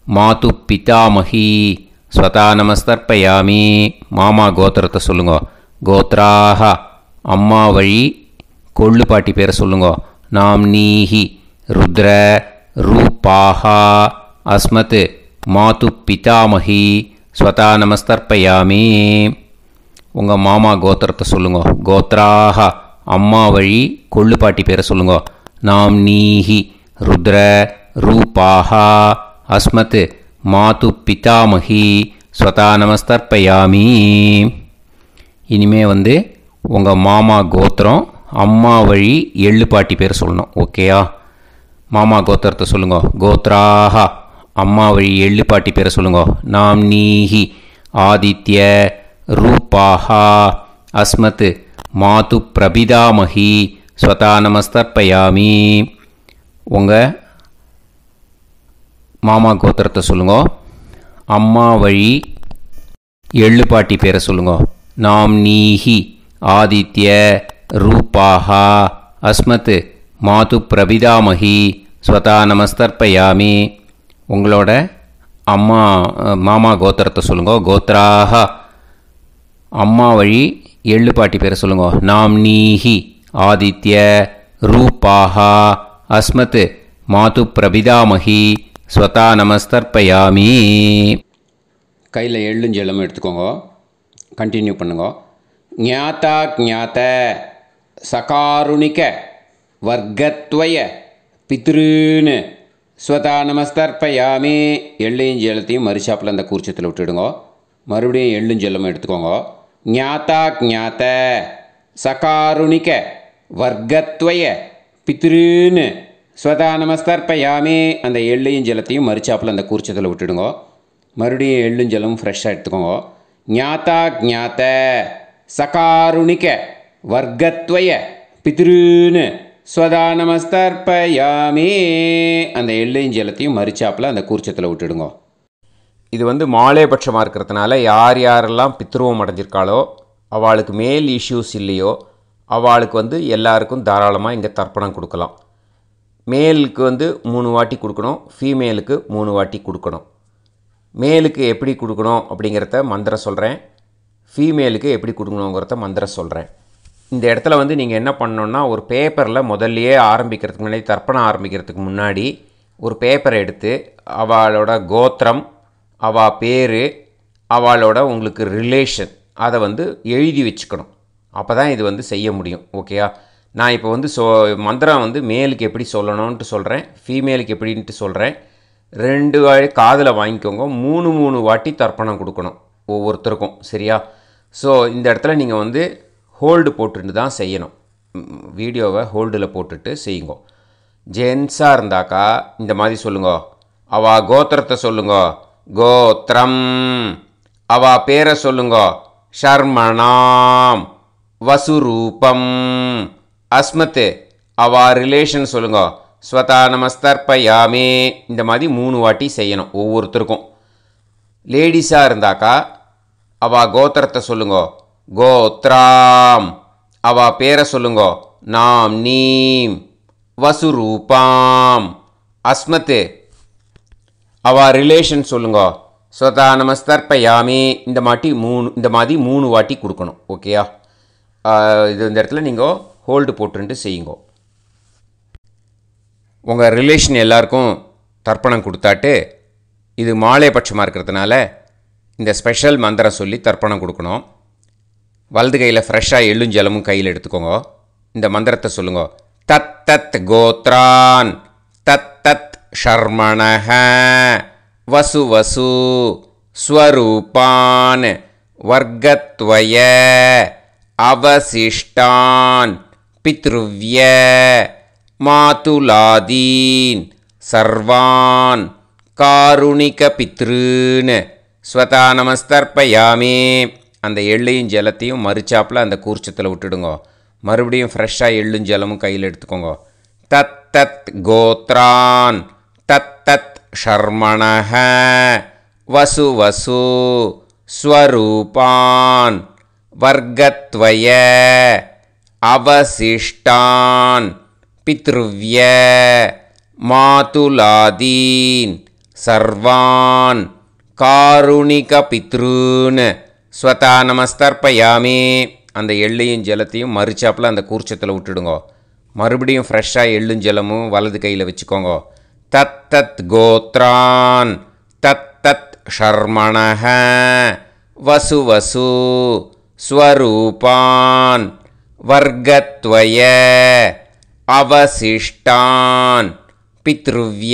மாது பிதாமகி ஸ்வதா நமஸ்தர்ப்பயாமி. மாமா கோத்திரத்தை சொல்லுங்க. கோத்ராக அம்மா வழி கொள்ளு பாட்டி பேரை சொல்லுங்க. நாம்னீஹி ருத்ர ரூபாஹா அஸ்மத் மாது பிதாமகி ஸ்வதா நமஸ்தர்ப்பயாமி. உங்கள் மாமா கோத்திரத்தை சொல்லுங்க. கோத்ராக அம்மா வழி கொள்ளு பாட்டி பேரை சொல்லுங்க. நாம்னீஹி ருத்ர ரூபாஹா அஸ்மத் மாது பிதாமகி ஸ்வதா நமஸ்தர்ப்பயாமி. இனிமே உங்கள் மாமா கோத்திரம் அம்மா வழி எள்ளு பாட்டி பேர் சொல்லணும். ஓகேயா? மாமா கோத்திரத்தை சொல்லுங்க. கோத்ராக அம்மா வழி எள்ளு பாட்டி பேரை சொல்லுங்க. நாம்னீஹி ஆதித்ய ரூபாஹா அஸ்மத் மாது பிரபிதாமகி ஸ்வதா நமஸ்தர்ப்பயாமி. உங்கள் மாமா கோத்திரத்தை சொல்லுங்க. அம்மா வழி எள்ளு பாட்டி பேரை சொல்லுங்க. நாம்னீஹி ஆதித்ய ரூபாஹா அஸ்மத் மாது பிரபிதாமகி ஸ்வதா நமஸ்தர்ப்பயாமி. உங்களோட மாமா கோத்திரத்தை சொல்லுங்க. கோத்ராக அம்மா வழி எள்ளு பாட்டி பேரை சொல்லுங்க. நாம்னீஹி ஆதித்ய ரூபாஹா அஸ்மத் மாது பிரபிதாமகி ஸ்வதா நமஸ்தர்ப்பயாமி. கையில் எள்ளும் ஜலமும் எடுத்துக்கோங்க. கண்டினியூ பண்ணுங்க. ஞாதா ஞாத சகாருணிக வர்க்கத்வய பித்ருன்னு ஸ்வதா நமஸ்தர்ப்பயாமி. எள்ளையும் ஜலத்தையும் மறுச்சாப்பில் அந்த கூர்ச்சத்தில் விட்டுடுங்க. மறுபடியும் எள்ளும் ஜலமும் எடுத்துக்கோங்க. ஞாதா ஞாத சகாருணிக வர்க்கத்வய பித்ருன்னு ஸ்வதா நமஸ்தர்ப்பயாமி. அந்த எள்ளையும் ஜலத்தையும் மறுச்சாப்பில் அந்த கூர்ச்சத்தில் விட்டுடுங்க. மறுபடியும் எள்ளும் ஜலமும் ஃப்ரெஷ்ஷாக எடுத்துக்கோங்க. ஞாதா ஞாத சகாருணிக வர்க்கத்வய பித்ருன்னு ஸ்வதா நமஸ்தர்ப்பயாமி. அந்த எள்ளையும் ஜலத்தையும் மறுச்சாப்பில் அந்த கூர்ச்சத்தில் விட்டுடுங்க. இது மாலேபட்சமாக இருக்கிறதுனால யார் யாரெல்லாம் பித்ருவம் அடைஞ்சிருக்காளோ அவளுக்கு மேல் இஷ்யூஸ் இல்லையோ அவளுக்கு எல்லாருக்கும் தாராளமாக இங்கே தர்ப்பணம் கொடுக்கலாம். மேலுக்கு 3 வாட்டி கொடுக்கணும், ஃபீமேலுக்கு 3 வாட்டி கொடுக்கணும். மேலுக்கு எப்படி கொடுக்கணும் அப்படிங்கிறத மந்திரம் சொல்கிறேன், ஃபீமேலுக்கு எப்படி கொடுக்கணுங்கிறத மந்திரம் சொல்கிறேன். இந்த இடத்துல நீங்கள் என்ன பண்ணணுன்னா, ஒரு பேப்பரில் முதல்லையே ஆரம்பிக்கிறதுக்கு முன்னாடி, தர்ப்பணம் ஆரம்பிக்கிறதுக்கு முன்னாடி ஒரு பேப்பரை எடுத்து அவளோட கோத்திரம், அவள் பேர், அவளோட உங்களுக்கு ரிலேஷன் அதை எழுதி வச்சுக்கணும். அப்போ தான் இது செய்ய முடியும். ஓகேயா? நான் இப்போ மந்திரம் மேலுக்கு எப்படி சொல்லணும்ன்ட்டு சொல்கிறேன், ஃபீமேலுக்கு எப்படின்ட்டு சொல்கிறேன். 2 வாட்டி காதில் வாங்கிக்கோங்க. 3 வாட்டி தர்ப்பணம் கொடுக்கணும் ஒவ்வொருத்தருக்கும். சரியா? ஸோ இந்த இடத்துல நீங்கள் ஹோல்டு போட்டுட்டு தான் செய்யணும். வீடியோவை ஹோல்டில் போட்டுட்டு செய்யுங்க. ஜென்ஸாக இருந்தாக்கா இந்த மாதிரி சொல்லுங்க. அவா கோத்திரத்தை சொல்லுங்க. கோத்திரம். அவா பேரை சொல்லுங்க. ஷர்மணாம் வசுரூபம் அஸ்மத். அவா ரிலேஷன் சொல்லுங்க. ஸ்வதா நமஸ்தர்ப்பயாமி. இந்த மாதிரி 3 வாட்டி செய்யணும் ஒவ்வொருத்தருக்கும். லேடிஸாக இருந்தாக்கா அவா கோத்திரத்தை சொல்லுங்க. கோத்ராம். அவா பேரை சொல்லுங்க. நாம் நீம் வசுரூபாம் அஸ்மத். அவா ரிலேஷன் சொல்லுங்க. ஸ்வதா நமஸ்தர்ப்பயாமி. இந்த மாதிரி 3 வாட்டி கொடுக்கணும். ஓகேயா? இந்த இடத்துல நீங்கள் ஹோல்டு போட்டுட்டு செய்யுங்க. உங்கள் ரிலேஷன் எல்லாருக்கும் தர்ப்பணம் கொடுத்தாட்டு, இது மாலைபட்சமாக இருக்கிறதுனால இந்த ஸ்பெஷல் மந்திரம் சொல்லி தர்ப்பணம் கொடுக்கணும். வலது கையில் ஃப்ரெஷ்ஷாக எள்ளும் ஜலமும் கையில் எடுத்துக்கோங்க. இந்த மந்திரத்தை சொல்லுங்க. தத் தத் கோத்ரான் தத் தத் ஷர்மணஹ வசு வசு ஸ்வரூபான் வர்க்கத்வய அவசிஷ்டான் பித்ருவ்ய மாதுலாதீன் சர்வான் காருணிக பித்ருன்னு ஸ்வதா நமஸ்தர்ப்பயாமி. அந்த எள்ளையும் ஜலத்தையும் மறுச்சாப்பில் அந்த கூர்ச்சத்தில் விட்டுடுங்க. மறுபடியும் ஃப்ரெஷ்ஷாக எள்ளும் ஜலமும் கையில் எடுத்துக்கோங்க. தத் தத் கோத்ரான் தத் தத் ஷர்மணஹ வசு வசு ஸ்வரூபான் வர்க்கத்வய அவசிஷ்டான் பித்ருவ்ய மாதுலாதீன் சர்வான் காருணிக பித்ருன்னு ஸ்வதா நமஸ்தர்ப்பயாமி. அந்த எள்ளையும் ஜலத்தையும் மறுச்சாப்பில் அந்த கூர்ச்சத்தில் விட்டுடுங்கோ. மறுபடியும் ஃப்ரெஷ்ஷாக எள்ளும் ஜலமும் வலது கையில் வச்சுக்கோங்க. தத் தத் கோத்ரான் தத் தத் ஷர்மணஹ வசு வசு ஸ்வரூபான் வர்கத்வய அவசிஷ்டான் பித்ருவ்ய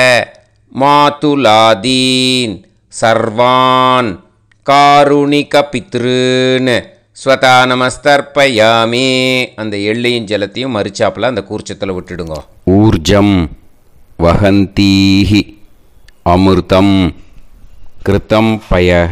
மாதுலாதீன் சர்வான் காருணிக பித்ருன்னு ஸ்வதா நமஸ்தர்ப்பயாமி. அந்த எள்ளையும் ஜலத்தையும் மறுச்சாப்பில் அந்த கூர்ச்சத்தில் விட்டுடுங்க. ஊர்ஜம் வஹந்தீஹி அமிர்தம் கிருதம் பயஹ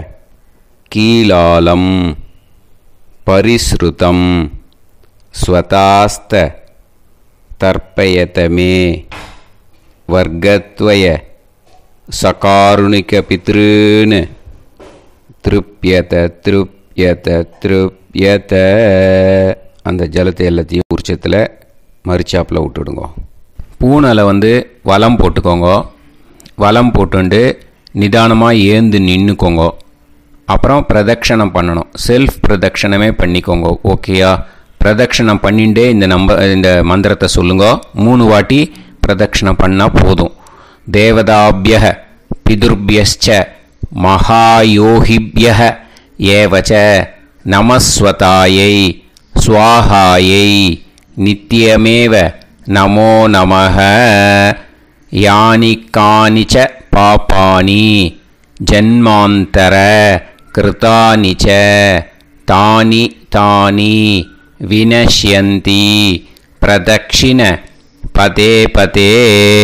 கீலாலம் பரிஸ்ருதம் ஸ்வதாஸ்த தர்ப்பயதமே வர்கத்வய சகாருணிக பித்ருன்னு திருப்யத திருப்யத திருப்யத. அந்த ஜலத்தை எல்லாத்தையும் உரிச்சத்தில் மறுச்சாப்பில் விட்டுடுங்க. பூனலை வலம் போட்டுக்கோங்க. வலம் போட்டுண்டு நிதானமாக ஏந்து நின்றுக்கோங்க. அப்புறம் பிரதட்சணம் பண்ணணும். செல்ஃப் பிரதட்சணமே பண்ணிக்கோங்க. ஓகேயா? பிரதட்சணம் பண்ணிண்டே இந்த மந்திரத்தை சொல்லுங்க. 3 வாட்டி பிரதட்சணம் பண்ணால் போதும். தேவதாபியः பிதுர்பியஸ்ச மகாயோகிபியः ஏவச்ச நமஸ்வதாயை ஸ்வாஹாயை நித்யமேவ நமோ நமः. யானி கானிச்ச பாபானி ஜன்மாந்தர கிருதானி ச தானி தானி வினஷ்யந்தி பிரதக்ஷிண பதே பதே.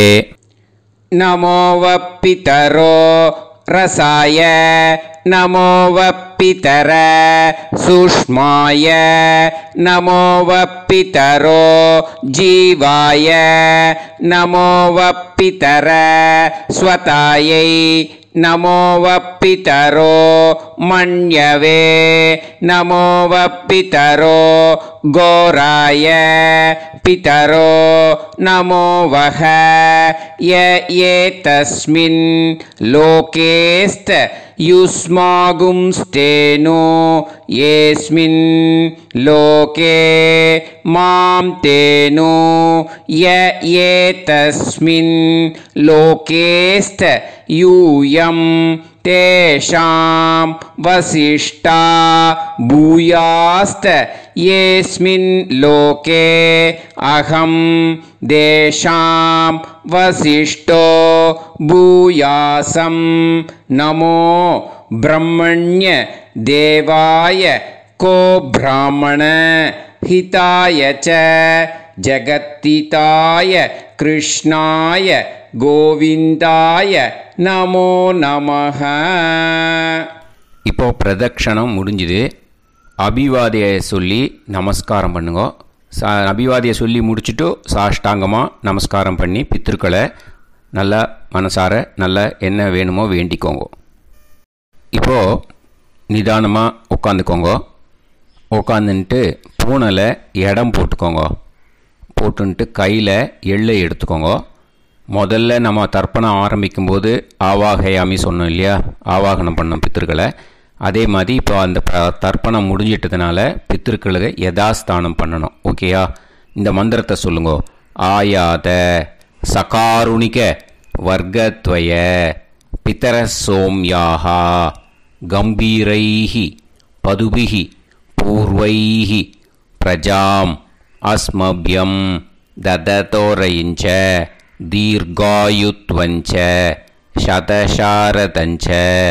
நமோ வப்பிதரோ ரசாய நமோ வப்பிதர சூஷ்மாய நமோ வப்பிதரோ ஜீவாய நமோ வப்பிதர ஸ்வதாயை நமோ வப்பிதரோ மண்யவே நமோ வப்பிதரோ கோராய பிதரோ நமோ வஹ ஏதஸ்மின் லோகேஸ்த யுஸ்மாகும்ஸ்தேனோ ஏஸ்மின் லோகே மாம் தேனோ ஏதஸ்மின் லோகேஸ்த யூயம் தேஷாம் வசிஷ்டா பூயாஸ்த ஏஸ்மின் லோகே அகம் தேஷாம் வசிஷ்டோ பூயாசம். நமோ பிரம்மண்ய தேவாய கோ பிராமண ஹிதாய ச ஜகத்திதாய கிருஷ்ணாய கோவிந்தாய நமோ நமஹ. இப்போ பிரதட்சணம் முடிஞ்சுது. அபிவாதியை சொல்லி நமஸ்காரம் பண்ணுங்க. அபிவாதியை சொல்லி முடிச்சுட்டு சாஷ்டாங்கமாக நமஸ்காரம் பண்ணி பித்திருக்களை நல்லா மனசார நல்லா என்ன வேணுமோ வேண்டிக்கோங்க. இப்போது நிதானமாக உட்காந்துக்கோங்க. உட்காந்துன்ட்டு பூனலை இடம் போட்டுக்கோங்க. போட்டுன்ட்டு கையில் எள்ளை எடுத்துக்கோங்க. முதல்ல நம்ம தர்ப்பணம் ஆரம்பிக்கும்போது ஆவாகயாமி சொன்னோம் இல்லையா? ஆவாகனம் பண்ணோம் பித்திருக்களை. அதே மாதிரி இப்போ அந்த தர்ப்பணம் முடிஞ்சிட்டதுனால பித்திருக்களுக்கு யதாஸ்தானம் பண்ணணும். ஓகேயா? இந்த மந்திரத்தை சொல்லுங்க. ஆயாத சகாருணிக வர்கத்வய பிதர சோம்யாஹா கம்பீரைஹி பதுபிஹி பூர்வைஹி பிரஜாம் அஸ்மபியம் தததோரயிஞ்ச தீர்காயுத்வஞ்ச சதசாரதஞ்ச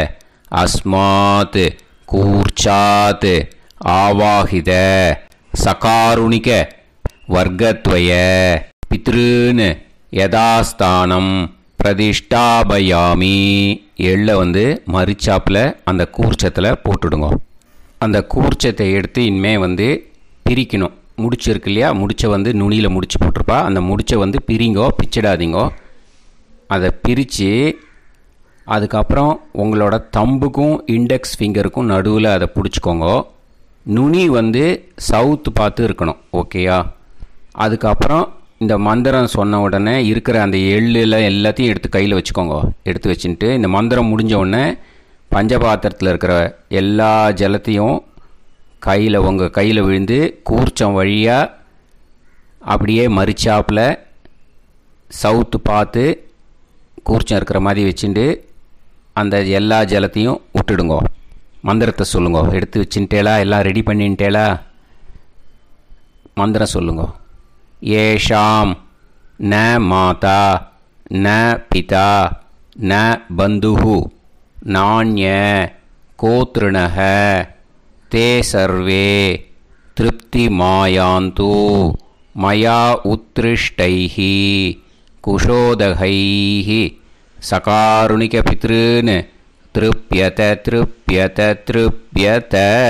அஸ்மாத் கூர்ச்சாத் ஆவாஹித சகாருணிக வர்கத்வய பித்ருன்னு யதாஸ்தானம் பிரதிஷ்டாபயாமி. எள்ளை மரிச்சாப்பில் அந்த கூர்ச்சத்தில் போட்டுடுங்க. அந்த கூர்ச்சத்தை எடுத்து இனிமே பிரிக்கணும். முடிச்சு இருக்கு இல்லையா? முடிச்சை நுனியில் முடிச்சு போட்டிருப்பா. அந்த முடிச்சை பிரிங்கோ, பிச்சிடாதீங்கோ. அதை பிரித்து அதுக்கப்புறம் உங்களோட தம்புக்கும் இண்டெக்ஸ் ஃபிங்கருக்கும் நடுவில் அதை பிடிச்சிக்கோங்க. நுனி சவுத்து பார்த்து இருக்கணும். ஓகேயா? அதுக்கப்புறம் இந்த மந்திரம் சொன்ன உடனே இருக்கிற அந்த எள்ளில் எல்லாத்தையும் எடுத்து கையில் வச்சுக்கோங்க. எடுத்து வச்சுட்டு இந்த மந்திரம் முடிஞ்ச உடனே பஞ்சபாத்திரத்தில் இருக்கிற எல்லா ஜலத்தையும் உங்கள் கையில் விழுந்து கூர்ச்சம் வழியாக அப்படியே மறிச்சாப்பில் சவுத்து பார்த்து கூர்ச்சம் இருக்கிற மாதிரி வச்சுட்டு அந்த எல்லா ஜலத்தையும் விட்டுடுங்கோ. மந்திரத்தை சொல்லுங்க. எடுத்து வச்சுட்டேலா? எல்லாம் ரெடி பண்ணிட்டேலா? மந்திரம் சொல்லுங்க. ஏஷாம் ந மாதா ந பிதா ந பந்துஹு நாண்ய கோத்ருணஹ தே சர்வே திருப்தி மாயாந்து மயா உத்ருஷ்டைஹி குஷோதகைஹி சகாருணிக பித்ருன் திருப்யத திருப்யத திருப்யத.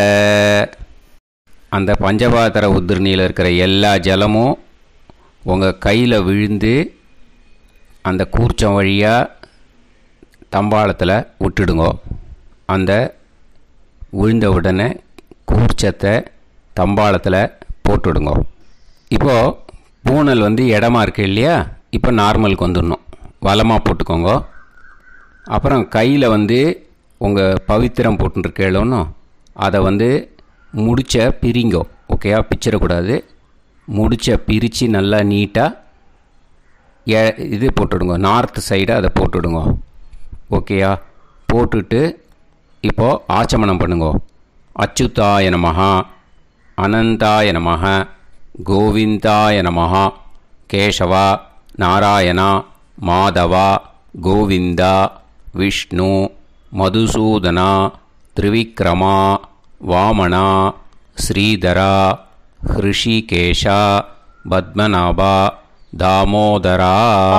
அந்த பஞ்சபாத்திர உதிரணியில் இருக்கிற எல்லா ஜலமும் உங்கள் கையில் விழுந்து அந்த கூர்ச்சம் வழியாக தம்பாளத்தில் விட்டுடுங்கோ. அந்த விழுந்த உடனே கூர்ச்சத்தை தம்பாளத்தில் போட்டுவிடுங்க. இப்போது பூனல் இடமா இருக்குது இல்லையா? இப்போ நார்மலுக்கு வந்துடணும். வலமாக போட்டுக்கோங்க. அப்புறம் கையில் உங்கள் பவித்திரம் போட்டுருக்கேளோன்னு அதை முடிச்ச பிரிங்கோ. ஓகேயா? பிச்சிடக்கூடாது. முடிச்ச பிரித்து நல்லா நீட்டாக இது போட்டுடுங்க. நார்த் சைடு அதை போட்டுடுங்க. ஓகேயா? போட்டுட்டு இப்போது ஆச்சமனம் பண்ணுங்க. அச்சுதாய நமஹ அனந்தாய நமஹ கோவிந்தாய நமஹ கேசவா நாராயணா மாதவா கோவிந்தா விஷ்ணு மதுசூதனா திரிவிக்ரமா வாமனா ஸ்ரீதரா ஹிருஷிகேஷா பத்மநாபா தாமோதரா.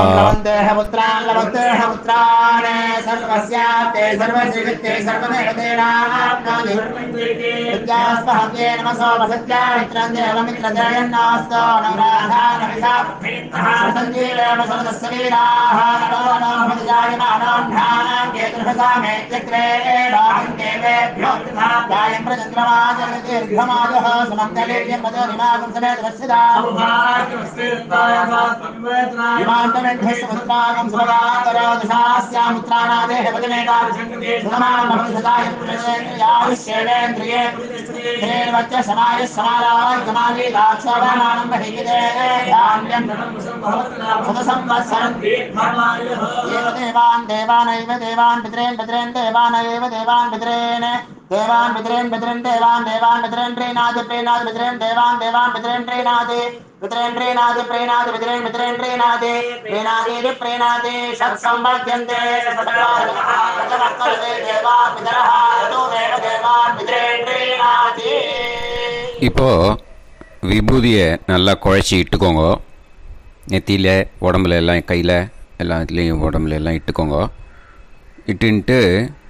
देवान बिद्रेन बिद्रेन देवान देवान बिद्रेन प्रेनाद प्रेनाद बिद्रेन देवान देवान बिद्रेन प्रेनादे बिद्रेन प्रेनाद प्रेनाद बिद्रेन बिद्रेन प्रेनादे प्रेनादे प्रेनादे शत संबध्यन्ते सत्तारकल्वे देवान बिद्रह तो देवान बिद्रेन प्रेनादे. இப்போ விபூதியை நல்லா குழச்சி இட்டுக்கோங்க. நெத்தியில் உடம்புல எல்லாம் கையில் எல்லாத்துலேயும் உடம்புல எல்லாம் இட்டுக்கோங்க. இட்டுன்ட்டு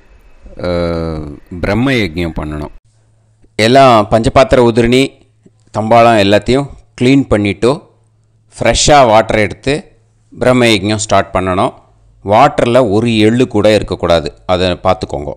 பிரம்ம யஜ்ஞம் பண்ணணும். எல்லாம் பஞ்சபாத்திர உதிரணி தம்பாளம் எல்லாத்தையும் க்ளீன் பண்ணிவிட்டு ஃப்ரெஷ்ஷாக வாட்டர் எடுத்து பிரம்ம யஜ்ஞம் ஸ்டார்ட் பண்ணணும். வாட்டரில் ஒரு எள்ளு கூட இருக்கக்கூடாது. அதை பார்த்துக்கோங்க.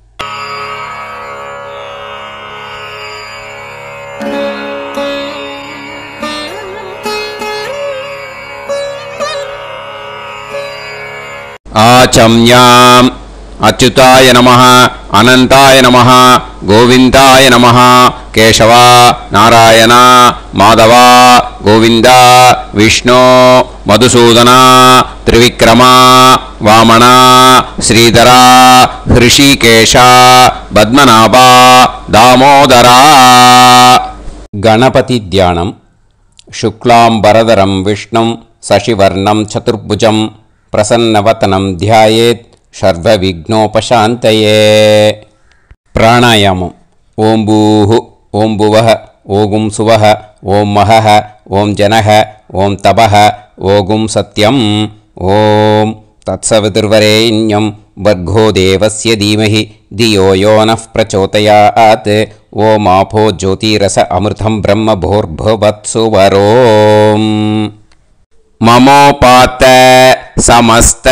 ஆச்சம்யாம் அச்சுதாய நமஹ அனந்தாய நமஹ கோவிந்தாய நமஹ கேசவா நாராயணா மாதவா கோவிந்தா விஷ்ணு மதுசூதனா திரிவிக்ரமா வாமனா ஸ்ரீதரா ஹிருஷிகேஷா பத்மநாபா தாமோதரா. கணபதி தியானம். சுக்லாம்பரதரம் விஷ்ணும் சசிவர்ணம் சதுர்புஜம் பிரசன்னவதனம் தியாயேத் சர்வ விக்னோபசாந்தயே. பிராணாயாமம். ஓம் பூஹு ஓம் புவஹ ஓகும் சுவஹ ஓம் மஹஹ ஓம் ஜனஹ ஓம் தபஹ ஓகும் சத்யம். ஓம் தத்சவிதுர்வரேண்யம் வர்கோ தேவஸ்ய தீமஹி தியோ யோ நः பிரச்சோதயாத். ஓம் ஆபோ ஜோதிரச அமிர்தம் பிரம்ம போர்புவத்சு வரோம். மமோபாத்த சமஸ்த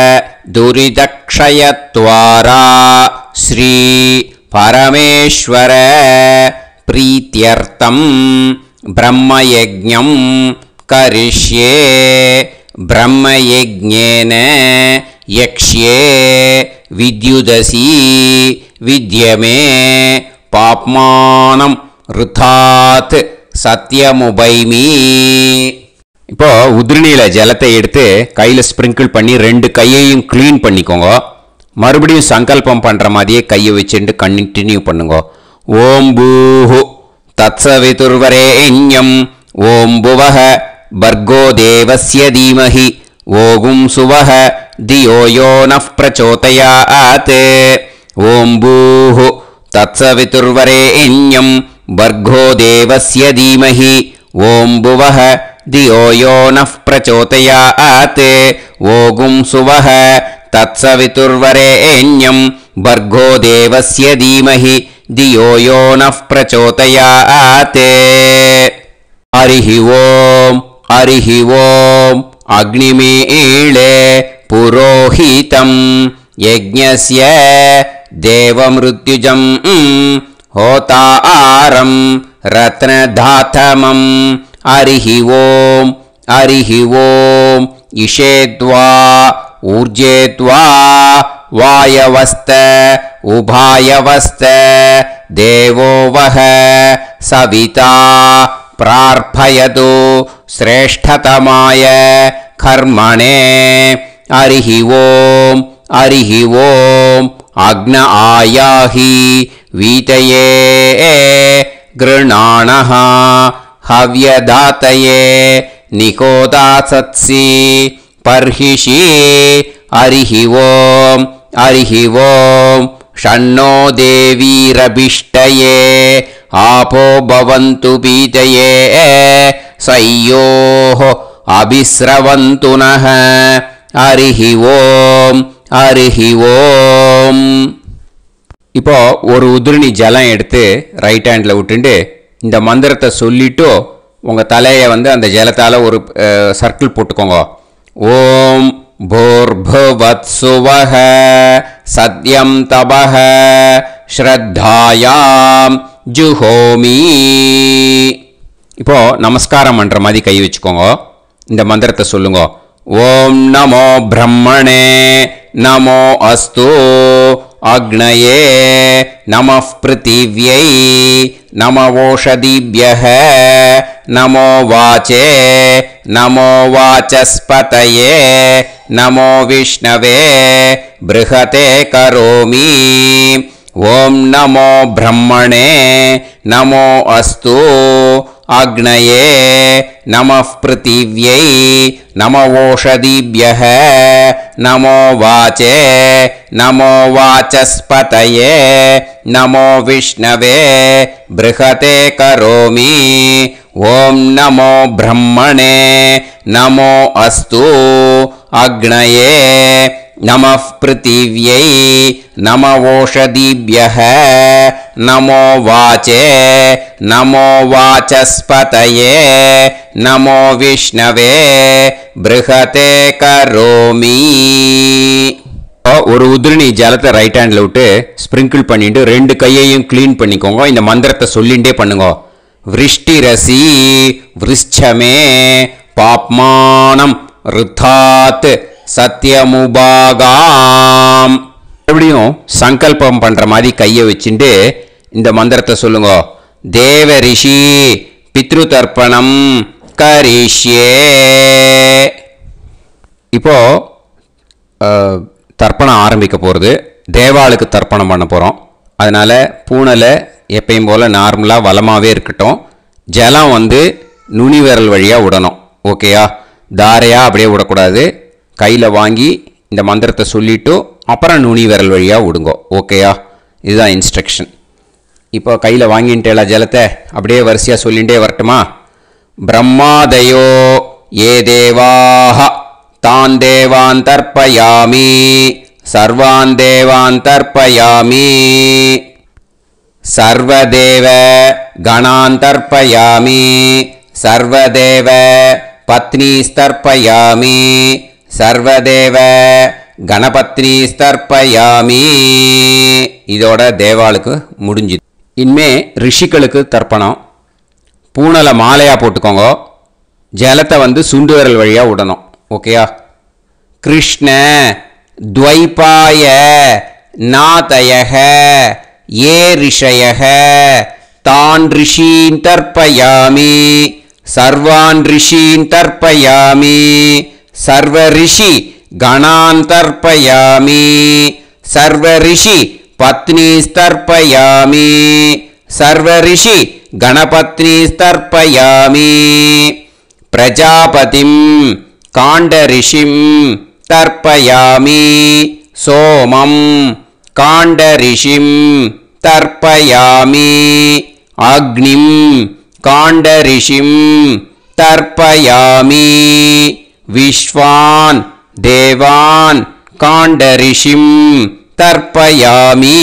துரிதக்ஷயத்வாரா ஸ்ரீ பரமேஸ்வர பிரீத்யர்த்தம் பிரம்மயஜ்ஞம் கரிஷ்யே பிரம்மயஜ்ஞேன யக்ஷ்யே வித்யுதசி வித்யமே பாப்மானம் ருதாத் சத்யமுபைமி. இப்போ உதிரணியில் ஜலத்தை எடுத்து கையில் ஸ்ப்ரிங்கிள் பண்ணி 2 கையையும் க்ளீன் பண்ணிக்கோங்க. மறுபடியும் சங்கல்பம் பண்ணுற மாதிரியே கையை வச்சுட்டு கண்டினியூ பண்ணுங்க. ஓம் பூஹு தத்சவிதுர்வரேண்யம் ஓம் புவஹ பர்கோ தேவஸ்ய தீமஹி ஓகும் சுவஹ தியோ யோ நஃப் பிரச்சோதயாத். ஓம் பூஹு தத்சவிதுர்வரேண்யம் பர்கோ தேவஸ்ய தீமஹி ஓம் புவஹ தியோ யோ நஃப் பிரச்சோதயாத். ஓகும் சுவஹ தத்சவிதுர்வரேண்யம் பர்கோ தேவஸ்ய தீமஹி தியோ யோ நஃப் பிரச்சோதயாத். ஹரிஹி ஓம் ஹரிஹி ஓம் அக்னிமீளே புரோஹிதம் யஜ்ஞஸ்ய தேவமிருத்யுஜம் ஹோதாரம் ரத்னதாதமம். ஹரிஹி ஓம் ஹரிஹி ஓம் இஷேத்வா ஊர்ஜேத்வா வாயவஸ்த உபாயவஸ்த தேவோ வஹ சவிதா பிரார்ப்பயது ஸ்ரேஷ்டதமாய கர்மணே. ஹரிஹி ஓம் ஹரிஹி ஓம் அக்ன ஆயாஹி வீதயே கிருணாணஹ ஹவ்யதாத்தயே நிகோதாசத்சி பர்ஹிஷி. ஹரிஹி ஓம் ஹரிஹி ஓம் ஷண்ணோ தேவீரபிஷ்டயே ஆபோ பவந்து பீதயே சய்யோஹ அபிஸ்ரவந்து நஹ. ஹரிஹி ஓம் ஹரிஹி ஓம். இப்போ ஒரு உதிரணி ஜலம் எடுத்து ரைட் ஹேண்டில் விட்டுண்டு இந்த மந்திரத்தை சொல்லிட்டு உங்கள் தலையை அந்த ஜலத்தால் ஒரு சர்க்கிள் போட்டுக்கோங்க. ஓம் பூர்புவத் சுவஹ சத்யம் தபஹ ஸ்ரத்தாயாம் ஜுஹோமி. இப்போ நமஸ்காரம் பண்ணுற மாதிரி கை வச்சுக்கோங்க. இந்த மந்திரத்தை சொல்லுங்க. ஓம் நமோ பிரம்மணே நமோ அஸ்து அக்னயே நமः பிருத்திவ்யை நமவோஷதிभ्यः நமோ வாச்சே நமோ வாசஸ்பதயே நமோ விஷ்ணவே ப்ருஹதே கரோமி. ஓம் நமோ பிரம்மணே நமோ அஸ்து அக்னயே நமः பிருத்திவ்யை நமவோஷதிभ्यः நமோ வாச்சே நமோ வாசஸ்பதயே நமோ விஷ்ணவே ப்ருஹதே கரோமி. ஓம் நமோ பிரம்மணே நமோ அஸ்து அக்னயே நமः பிருத்திவ்யை நமவோஷதிभ्यः நமோ வாச்சே நமோ வாசஸ்பதயே நமோ விஷ்ணவே ப்ருஹதே கரோமி. ஒரு உதிரணி ஜலத்தை ரைட் ஹேண்டில் விட்டு ஸ்ப்ரிங்கிள் பண்ணிட்டு 2 கையையும் க்ளீன் பண்ணிக்கோங்க. இந்த மந்திரத்தை சொல்லிகிட்டே பண்ணுங்க. விருஷ்டிரசி விருஷ்சமே பாப்மானம் ருத்தாத் சத்யமுபாகாம். மறுபடியும் சங்கல்பம் பண்ணுற மாதிரி கையை வச்சுட்டு இந்த மந்திரத்தை சொல்லுங்க. தேவ ரிஷி பித்ரு தர்ப்பணம் கரிஷ்யே. இப்போ தர்ப்பணம் ஆரம்பிக்க போகிறது. தேவாளுக்கு தர்ப்பணம் பண்ண போகிறோம். அதனால் பூனலை எப்பயும் போல் நார்மலாக வளமாகவே இருக்கட்டும். ஜலம் நுனி விரல் வழியாக விடணும். ஓகேயா? தாரையாக அப்படியே விடக்கூடாது. கையில் வாங்கி இந்த மந்திரத்தை சொல்லிவிட்டு அப்புறம் நுனி விரல் வழியாக விடுங்கோ. ஓகேயா? இதுதான் இன்ஸ்ட்ரக்ஷன். இப்போ கையில் வாங்கிட்டேல ஜலத்தை அப்படியே வரிசையாக சொல்லிகிட்டே வரட்டுமா? பிரம்மாதயோ ஏ தேவாஹ தான் தேவான் தர்ப்பயாமி சர்வான் தேவான் தர்ப்பயாமி சர்வதேவ கணான் தர்ப்பயாமி சர்வதேவ பத்னீஸ்தர்ப்பயாமி சர்வதேவ கணபத்னீஸ்தர்ப்பயாமி. இதோட தேவாளுக்கு முடிஞ்சுது. இனிமே ரிஷிகளுக்கு தர்ப்பணம். பூனலை மாலையாக போட்டுக்கோங்க. ஜலத்தை வந்து சுண்டு விரல் வழியாக விடணும். ஓகேயா? கிருஷ்ண துவைபாய நாதயக ஏ ரிஷயக தான் ரிஷீன் தர்ப்பயாமி சர்வான் ரிஷீன் தர்ப்பயாமி சர்வ ரிஷி கணான் தர்ப்பயாமி சர்வ ரிஷி பத்னீஸ்தர்ப்பயாமி சர்வ ரிஷி கணபத்னீஸ்தர்ப்பயாமி பிரஜாபதிம் காண்டரிஷிம் தர்ப்பயாமி சோமம் காண்டரிஷிம் தர்ப்பயாமி அக்னிம் காண்டரிஷிம் தர்ப்பயாமி விஸ்வான் தேவான் காண்டரிஷிம் தர்ப்பயாமி.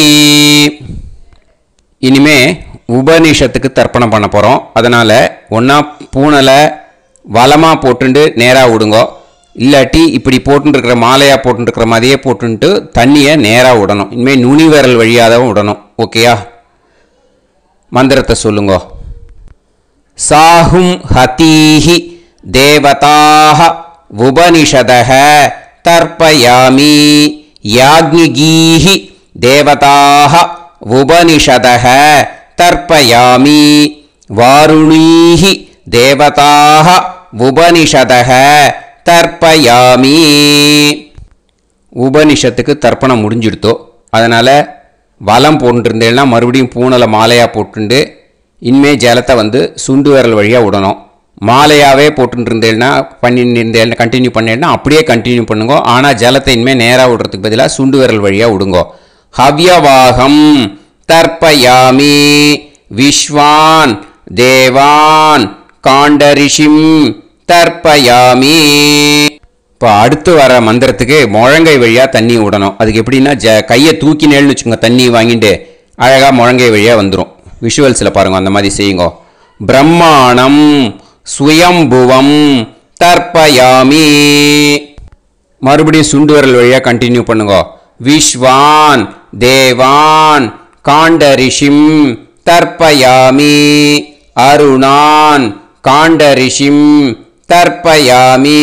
இனிமே உபனிஷத்துக்கு தர்ப்பணம் பண்ண போகிறோம். அதனால் ஒன்றா பூனலை வலமாக போட்டுண்டு நேராக விடுங்கோ, இல்லாட்டி இப்படி போட்டுருக்கிற மாலையாக போட்டுருக்கிற மாதிரியே போட்டுன்ட்டு தண்ணியை நேராக விடணும். இனிமேல் நுனி விரல் வழியாக தான் விடணும். ஓகேயா? மந்திரத்தை சொல்லுங்கோ. சாஹும் ஹதீஹி தேவதாக உபனிஷதக தர்ப்பயாமி யாக்ஞிகீஹி தேவதாக உபனிஷதக தர்ப்பயாமி வாருணீஹி தேவதாக உபனிஷதக தர்ப்பயாமி. உபனிஷத்துக்கு தர்ப்பணம் முடிஞ்சிடுத்தோ, அதனால் வலம் போட்டுருந்தேன்னா மறுபடியும் பூனலை மாலையாக போட்டுண்டு இனிமே ஜலத்தை வந்து சுண்டு விரல் வழியாக விடணும். மாலையாகவே போட்டுருந்தேன்னா பண்ணிருந்தேன் கண்டினியூ பண்ணேன்னா அப்படியே கண்டினியூ பண்ணுங்க. ஆனால் ஜலத்தை இனிமேல் நேராக விடுறதுக்கு பதிலாக சுண்டு விரல் வழியாக விடுங்கோ. ஹவ்யவாகம் தர்ப்பயாமி விஸ்வான் தேவான் காண்டரிஷிம் தர்ப்பயாமி. இப்போ அடுத்து வர மந்திரத்துக்கு முழங்கை வழியாக தண்ணி விடணும். அதுக்கு எப்படின்னா கையை தூக்கினேன்னு வச்சுக்கோங்க, தண்ணி வாங்கிட்டு அழகாக முழங்கை வழியாக வந்துடும். விஷுவல்ஸில் பாருங்க, அந்த மாதிரி செய்யுங்க. பிரம்மாணம் சுயம்புவம் தர்ப்பயாமி. மறுபடியும் சுண்டு விரல் வழியாக கண்டினியூ பண்ணுங்க. விஸ்வான் தேவான் காண்டரிஷிம் தர்ப்பயாமி அருணான் காண்டரிஷிம் தர்ப்பயாமி.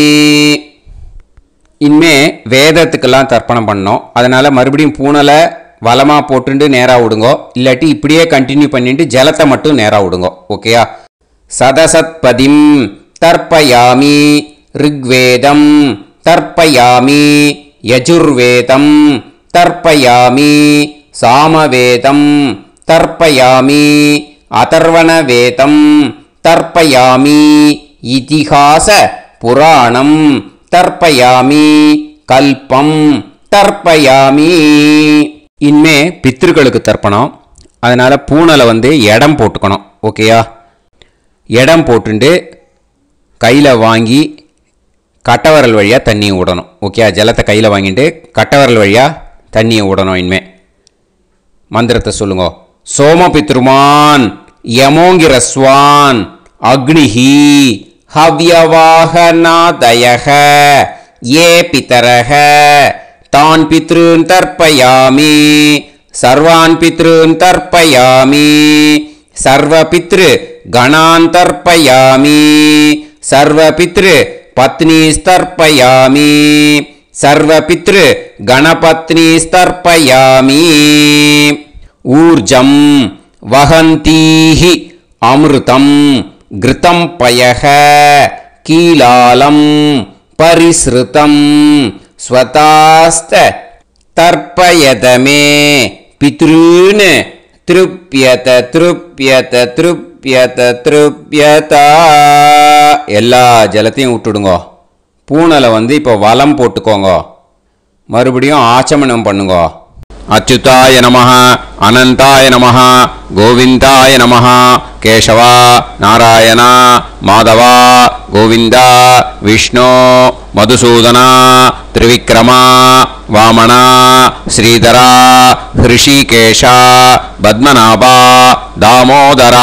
இனிமே வேதத்துக்கெல்லாம் தர்ப்பணம் பண்ணோம். அதனால் மறுபடியும் பூனலை வலமாக போட்டுண்டு நேராக விடுங்கோ, இல்லாட்டி இப்படியே கண்டினியூ பண்ணிட்டு ஜலத்தை மட்டும் நேராக விடுங்கோ. ஓகேயா? சதசத்பதிம் தர்ப்பயாமி ரிக்வேதம் தர்ப்பயாமி யஜுர்வேதம் தர்ப்பயாமி சாமவேதம் தர்ப்பயாமி அதர்வணவேதம் தர்ப்பயாமி இதிஹாச புராணம் தர்ப்பயாமி கல்பம் தர்ப்பயாமி. இனிமே பித்ருக்களுக்கு தர்ப்பணம். அதனால் பூனலை வந்து இடம் போட்டுக்கணும். ஓகேயா? இடம் போட்டுண்டு கையில் வாங்கி கட்டவரல் வழியாக தண்ணியை விடணும். ஓகேயா? ஜலத்தை கையில் வாங்கிட்டு கட்டவரல் வழியாக தண்ணியை விடணும். இனிமே மந்திரத்தை சொல்லுங்க. சோமபித்ருமான் யமோங்கிரஸ்வான் அக்னிஹி ஹவ்யவாகநாதயக ஏ பிதரக தான் பித்ருன் தர்ப்பயாமி சர்வான் பித்ருன் தர்ப்பயாமி சர்வ பித்ரு கணான் தர்ப்பயாமி சர்வ பித்ரு பத்னீஸ்தர்ப்பயாமி சர்வ பித்ரு கணபத்னீஸ்தர்ப்பயாமி. ஊர்ஜம் வஹந்தீஹி அமிர்தம் கிருதம் பயக கீலாலம் பரிஸ்ருதம் ஸ்வதாஸ்த தர்ப்பயதமே பித்ருன் திருப்யத திருப்யத திருப்யத திருப்யதா. எல்லா ஜலத்தையும் விட்டுடுங்க. பூனலை வந்து இப்போ வலம் போட்டுக்கோங்க. மறுபடியும் ஆச்சமனம் பண்ணுங்க. அச்சுதாய நமஹ அனந்தாய நமஹ கோவிந்தாய நமஹ கேசவா நாராயணா மாதவா கோவிந்தா விஷ்ணு மதுசூதனா திரிவிக்ரமா வாமனா ஸ்ரீதரா ஹிருஷிகேஷா பத்மநாபா தாமோதரா.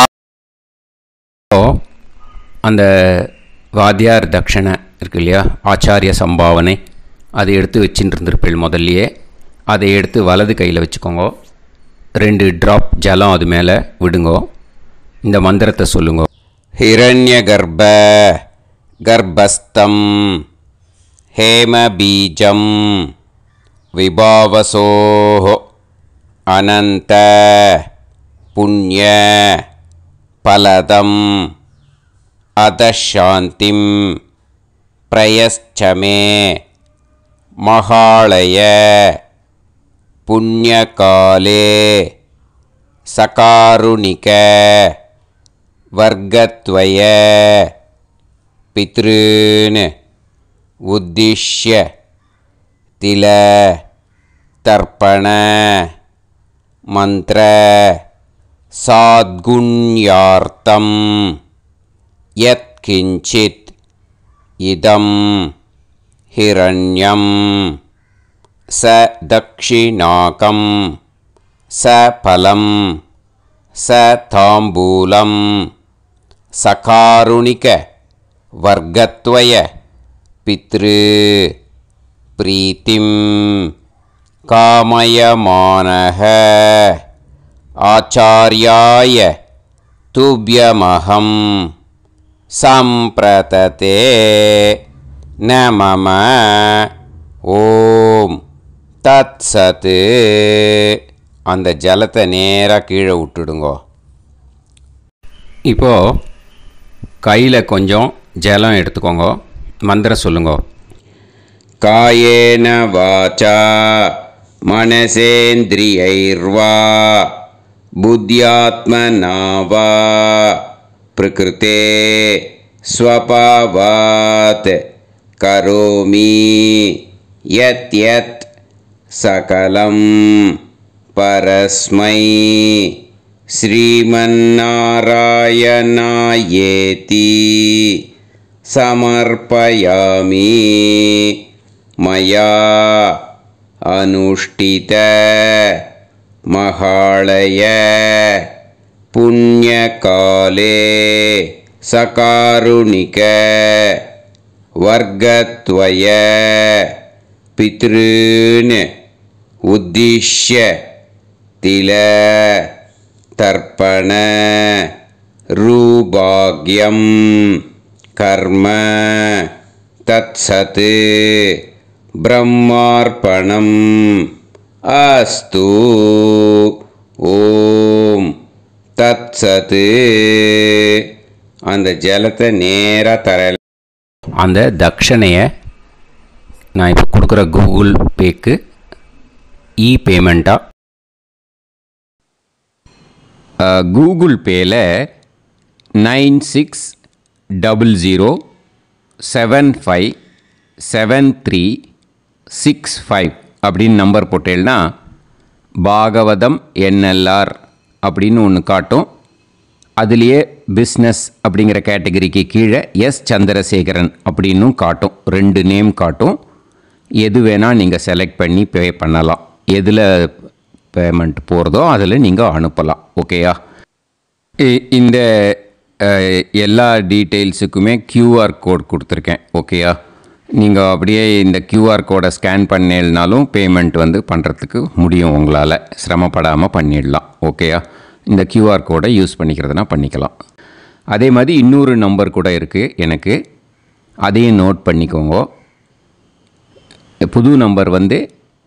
அந்த வாத்தியார் தட்சணை இருக்கு இல்லையா, ஆச்சாரிய சம்பாவனை, அதை எடுத்து வச்சுட்டு இருந்திருப்பேள் முதல்லையே. அதை எடுத்து வலது கையில் வச்சுக்கோங்க. 2 ட்ராப் ஜலம் அது மேலே விடுங்கோ. இந்த மந்திரத்தை சொல்லுங்க. ஹிரண்ய கர்ப்ப கர்ப்பஸ்தம் ஹேமபீஜம் விபாவசோः அனந்த புண்ணிய பலதம் அதசாந்திம் பிரயச்சமே மகாளய புண்ணியகாலே சகாருணிக வர்க்கத்வய பித்ருன் உத்திஷ்ய தில தர்ப்பண மந்திர சாத்குண்யார்த்தம் யத்கிஞ்சித் இதம் ஹிரண்யம் ச தக்ஷிணாகம் ச பலம் ச தாம்பூலம் சகாருணிக வர்க்கத்வய பித்ரு பிரீத்திம் காமயமானஹ ஆச்சார்யாய துப்யமஹம் சம்பிரததே நமம ஓம் தத் சத். அந்த ஜலத்தை நேராக கீழே விட்டுடுங்கோ. இப்போது கையில் கொஞ்சம் ஜலம் எடுத்துக்கோங்க. மந்திரம் சொல்லுங்க. காயேன வாசா மனசேந்திரியைர்வா புத்யாத்மனா வா பிரகிருதே ஸ்வபாவாத் கரோமி யத் யத் சகலம் பரஸ்மை ஸ்ரீமன்னாராயணாயேதி சமர்ப்பயாமி மயா அனுஷ்டித மகாளய புண்ணியகாலே சகாருணிக வர்க்கத்வய பித்ருன் உத்திஷ்ய தில தர்ப்பண ரூபாக்யம் கர்ம தத்சத் பிரம்மார்ப்பணம் அஸ்து. ஓம் தத்சத். அந்த ஜலத்தை நேராக தரையில் அந்த தட்சணையை நான் இப்போ கொடுக்குற கூகுள் பேக்கு பேமெண்ட்டாக கூகுள் பேயில் 9600757365 அப்படின்னு நம்பர் போட்டேன்னா பாகவதம் என்எல்ஆர் அப்படின்னு ஒன்று காட்டும். அதுலேயே பிஸ்னஸ் அப்படிங்கிற கேட்டகரிக்கு கீழே எஸ் சந்திரசேகரன் அப்படின்னும் காட்டும். 2 நேம் காட்டும். எது வேணால் நீங்கள் செலக்ட் பண்ணி பே பண்ணலாம். எதில் பேமெண்ட் போகிறதோ அதில் நீங்கள் அனுப்பலாம். ஓகேயா? இந்த எல்லா டீட்டெயில்ஸுக்குமே QR கோட் கொடுத்துருக்கேன். ஓகேயா? நீங்கள் அப்படியே இந்த QR கோடை ஸ்கேன் பண்ணேன்னாலும் பேமெண்ட் வந்து பண்ணுறதுக்கு முடியும். உங்களால் சிரமப்படாமல் பண்ணிடலாம். ஓகேயா? இந்த QR கோடை யூஸ் பண்ணிக்கிறதுனா பண்ணிக்கலாம். அதே மாதிரி இன்னொரு நம்பர் கூட இருக்குது எனக்கு. அதையும் நோட் பண்ணிக்கோங்க. புது நம்பர் வந்து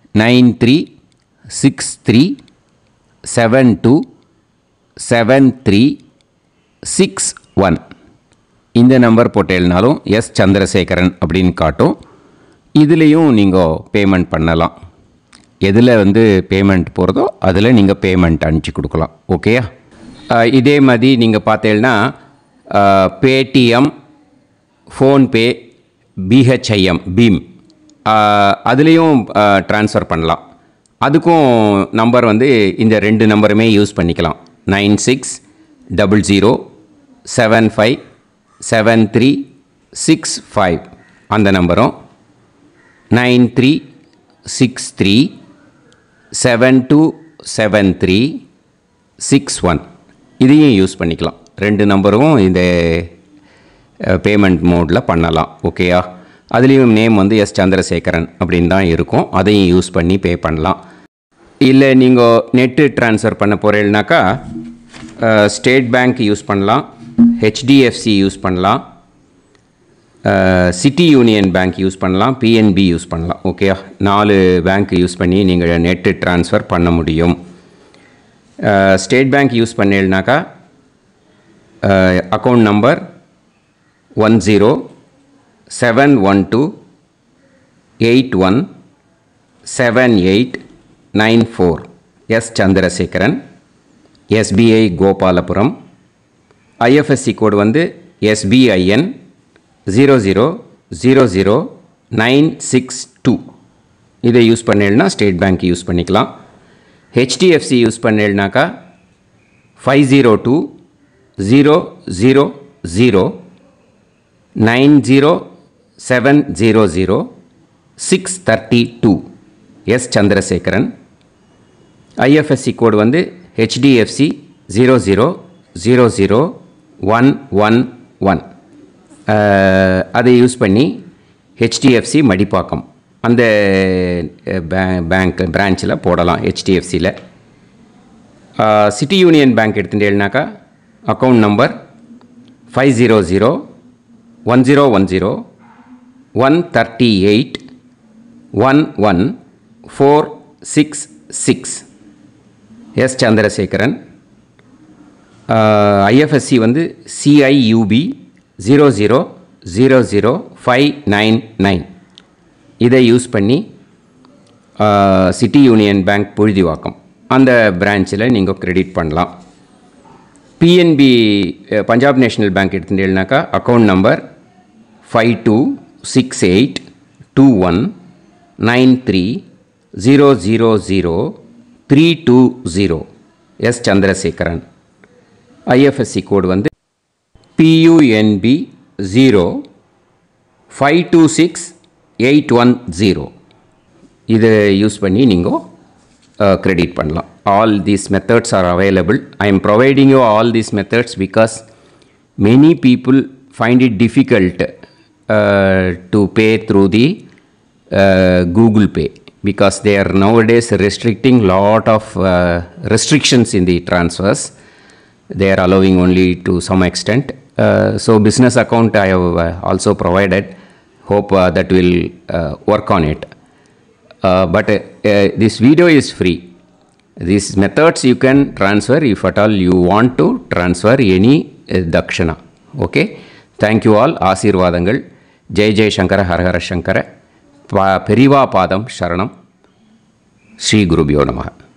9363727361. இந்த நம்பர் போட்டேல்னாலும் எஸ் சந்திரசேகரன் அப்படின்னு காட்டும். இதுலேயும் நீங்கள் பேமெண்ட் பண்ணலாம். எதில் வந்து பேமெண்ட் போகிறதோ அதில் நீங்கள் பேமெண்ட் அனுப்பிச்சி கொடுக்கலாம். ஓகேயா? இதே மாதிரி நீங்கள் பார்த்தேன்னா பேடிஎம், ஃபோன்பே, பிஹெச்ஐஎம், பீம் அதுலேயும் ட்ரான்ஸ்ஃபர் பண்ணலாம். அதுக்கும் நம்பர் வந்து இந்த 2 நம்பருமே யூஸ் பண்ணிக்கலாம். 9600757365 அந்த நம்பரும் 9363727361 இதையும் யூஸ் பண்ணிக்கலாம். 2 நம்பரும் இந்த பேமெண்ட் மோடில் பண்ணலாம். ஓகேயா? அதுலேயும் நேம் வந்து எஸ் சந்திரசேகரன் அப்படின்னு தான் இருக்கும். அதையும் யூஸ் பண்ணி பே பண்ணலாம். இல்லை நீங்கள் நெட்டு ட்ரான்ஸ்ஃபர் பண்ண போகிறீங்கனாக்கா ஸ்டேட் பேங்க் யூஸ் பண்ணலாம், HDFC யூஸ் பண்ணலாம், சிட்டி யூனியன் பேங்க் யூஸ் பண்ணலாம், பிஎன்பி யூஸ் பண்ணலாம். ஓகேயா, 4 பேங்க் யூஸ் பண்ணி நீங்கள் நெட்டு ட்ரான்ஸ்ஃபர் பண்ண முடியும். ஸ்டேட் பேங்க் யூஸ் பண்ணீங்கனாக்கா account number 1071281789 S Chandrasekaran, SBI Gopalapuram. IFSC code வந்து SBIN 0000962. இதை யூஸ் பண்ணீங்கன்னா ஸ்டேட் பேங்க் யூஸ் பண்ணிக்கலாம். HDFC யூஸ் பண்ணீங்கனாக்கா 5020090700 எஸ் சந்திரசேகரன். ஐஎஃப்எஸ்சி கோடு வந்து HDFC 0000111. அதை யூஸ் பண்ணி HDFC மடிப்பாக்கம் அந்த பேங்க் பிரான்ச்சில் போடலாம். HDFCயில் சிட்டி யூனியன் பேங்க் எடுத்துட்டேன்னாக்கா account number 5001010381146 S Chandrasekaran. IFSC வந்து CIUB 0000599. இதை யூஸ் பண்ணி சிட்டி யூனியன் பேங்க் புழுதிவாக்கம் அந்த பிரான்ச்சில் நீங்கள் கிரெடிட் பண்ணலாம். PNB பஞ்சாப் நேஷ்னல் பேங்க் எடுத்துட்டேன்னாக்கா account number 52682193000320 S Chandrasekaran. IFSC code வந்து PUNB 0526810. இதை யூஸ் பண்ணி நீங்கள் கிரெடிட் பண்ணலாம். All these methods are available. I am providing you all these methods because many people find it difficult to pay through the Google Pay because they are nowadays restricting lot of restrictions in the transfers. They are allowing only to some extent. So business account I have also provided. Hope that will work on it. But this video is free. These methods you can transfer if at all you want to transfer any dakshana. Okay. Thank you all. Aasirvadangal. Jai Jai Shankara Har Har Shankara. Periva Padam Sharanam. Shri Gurubhyo Namaha.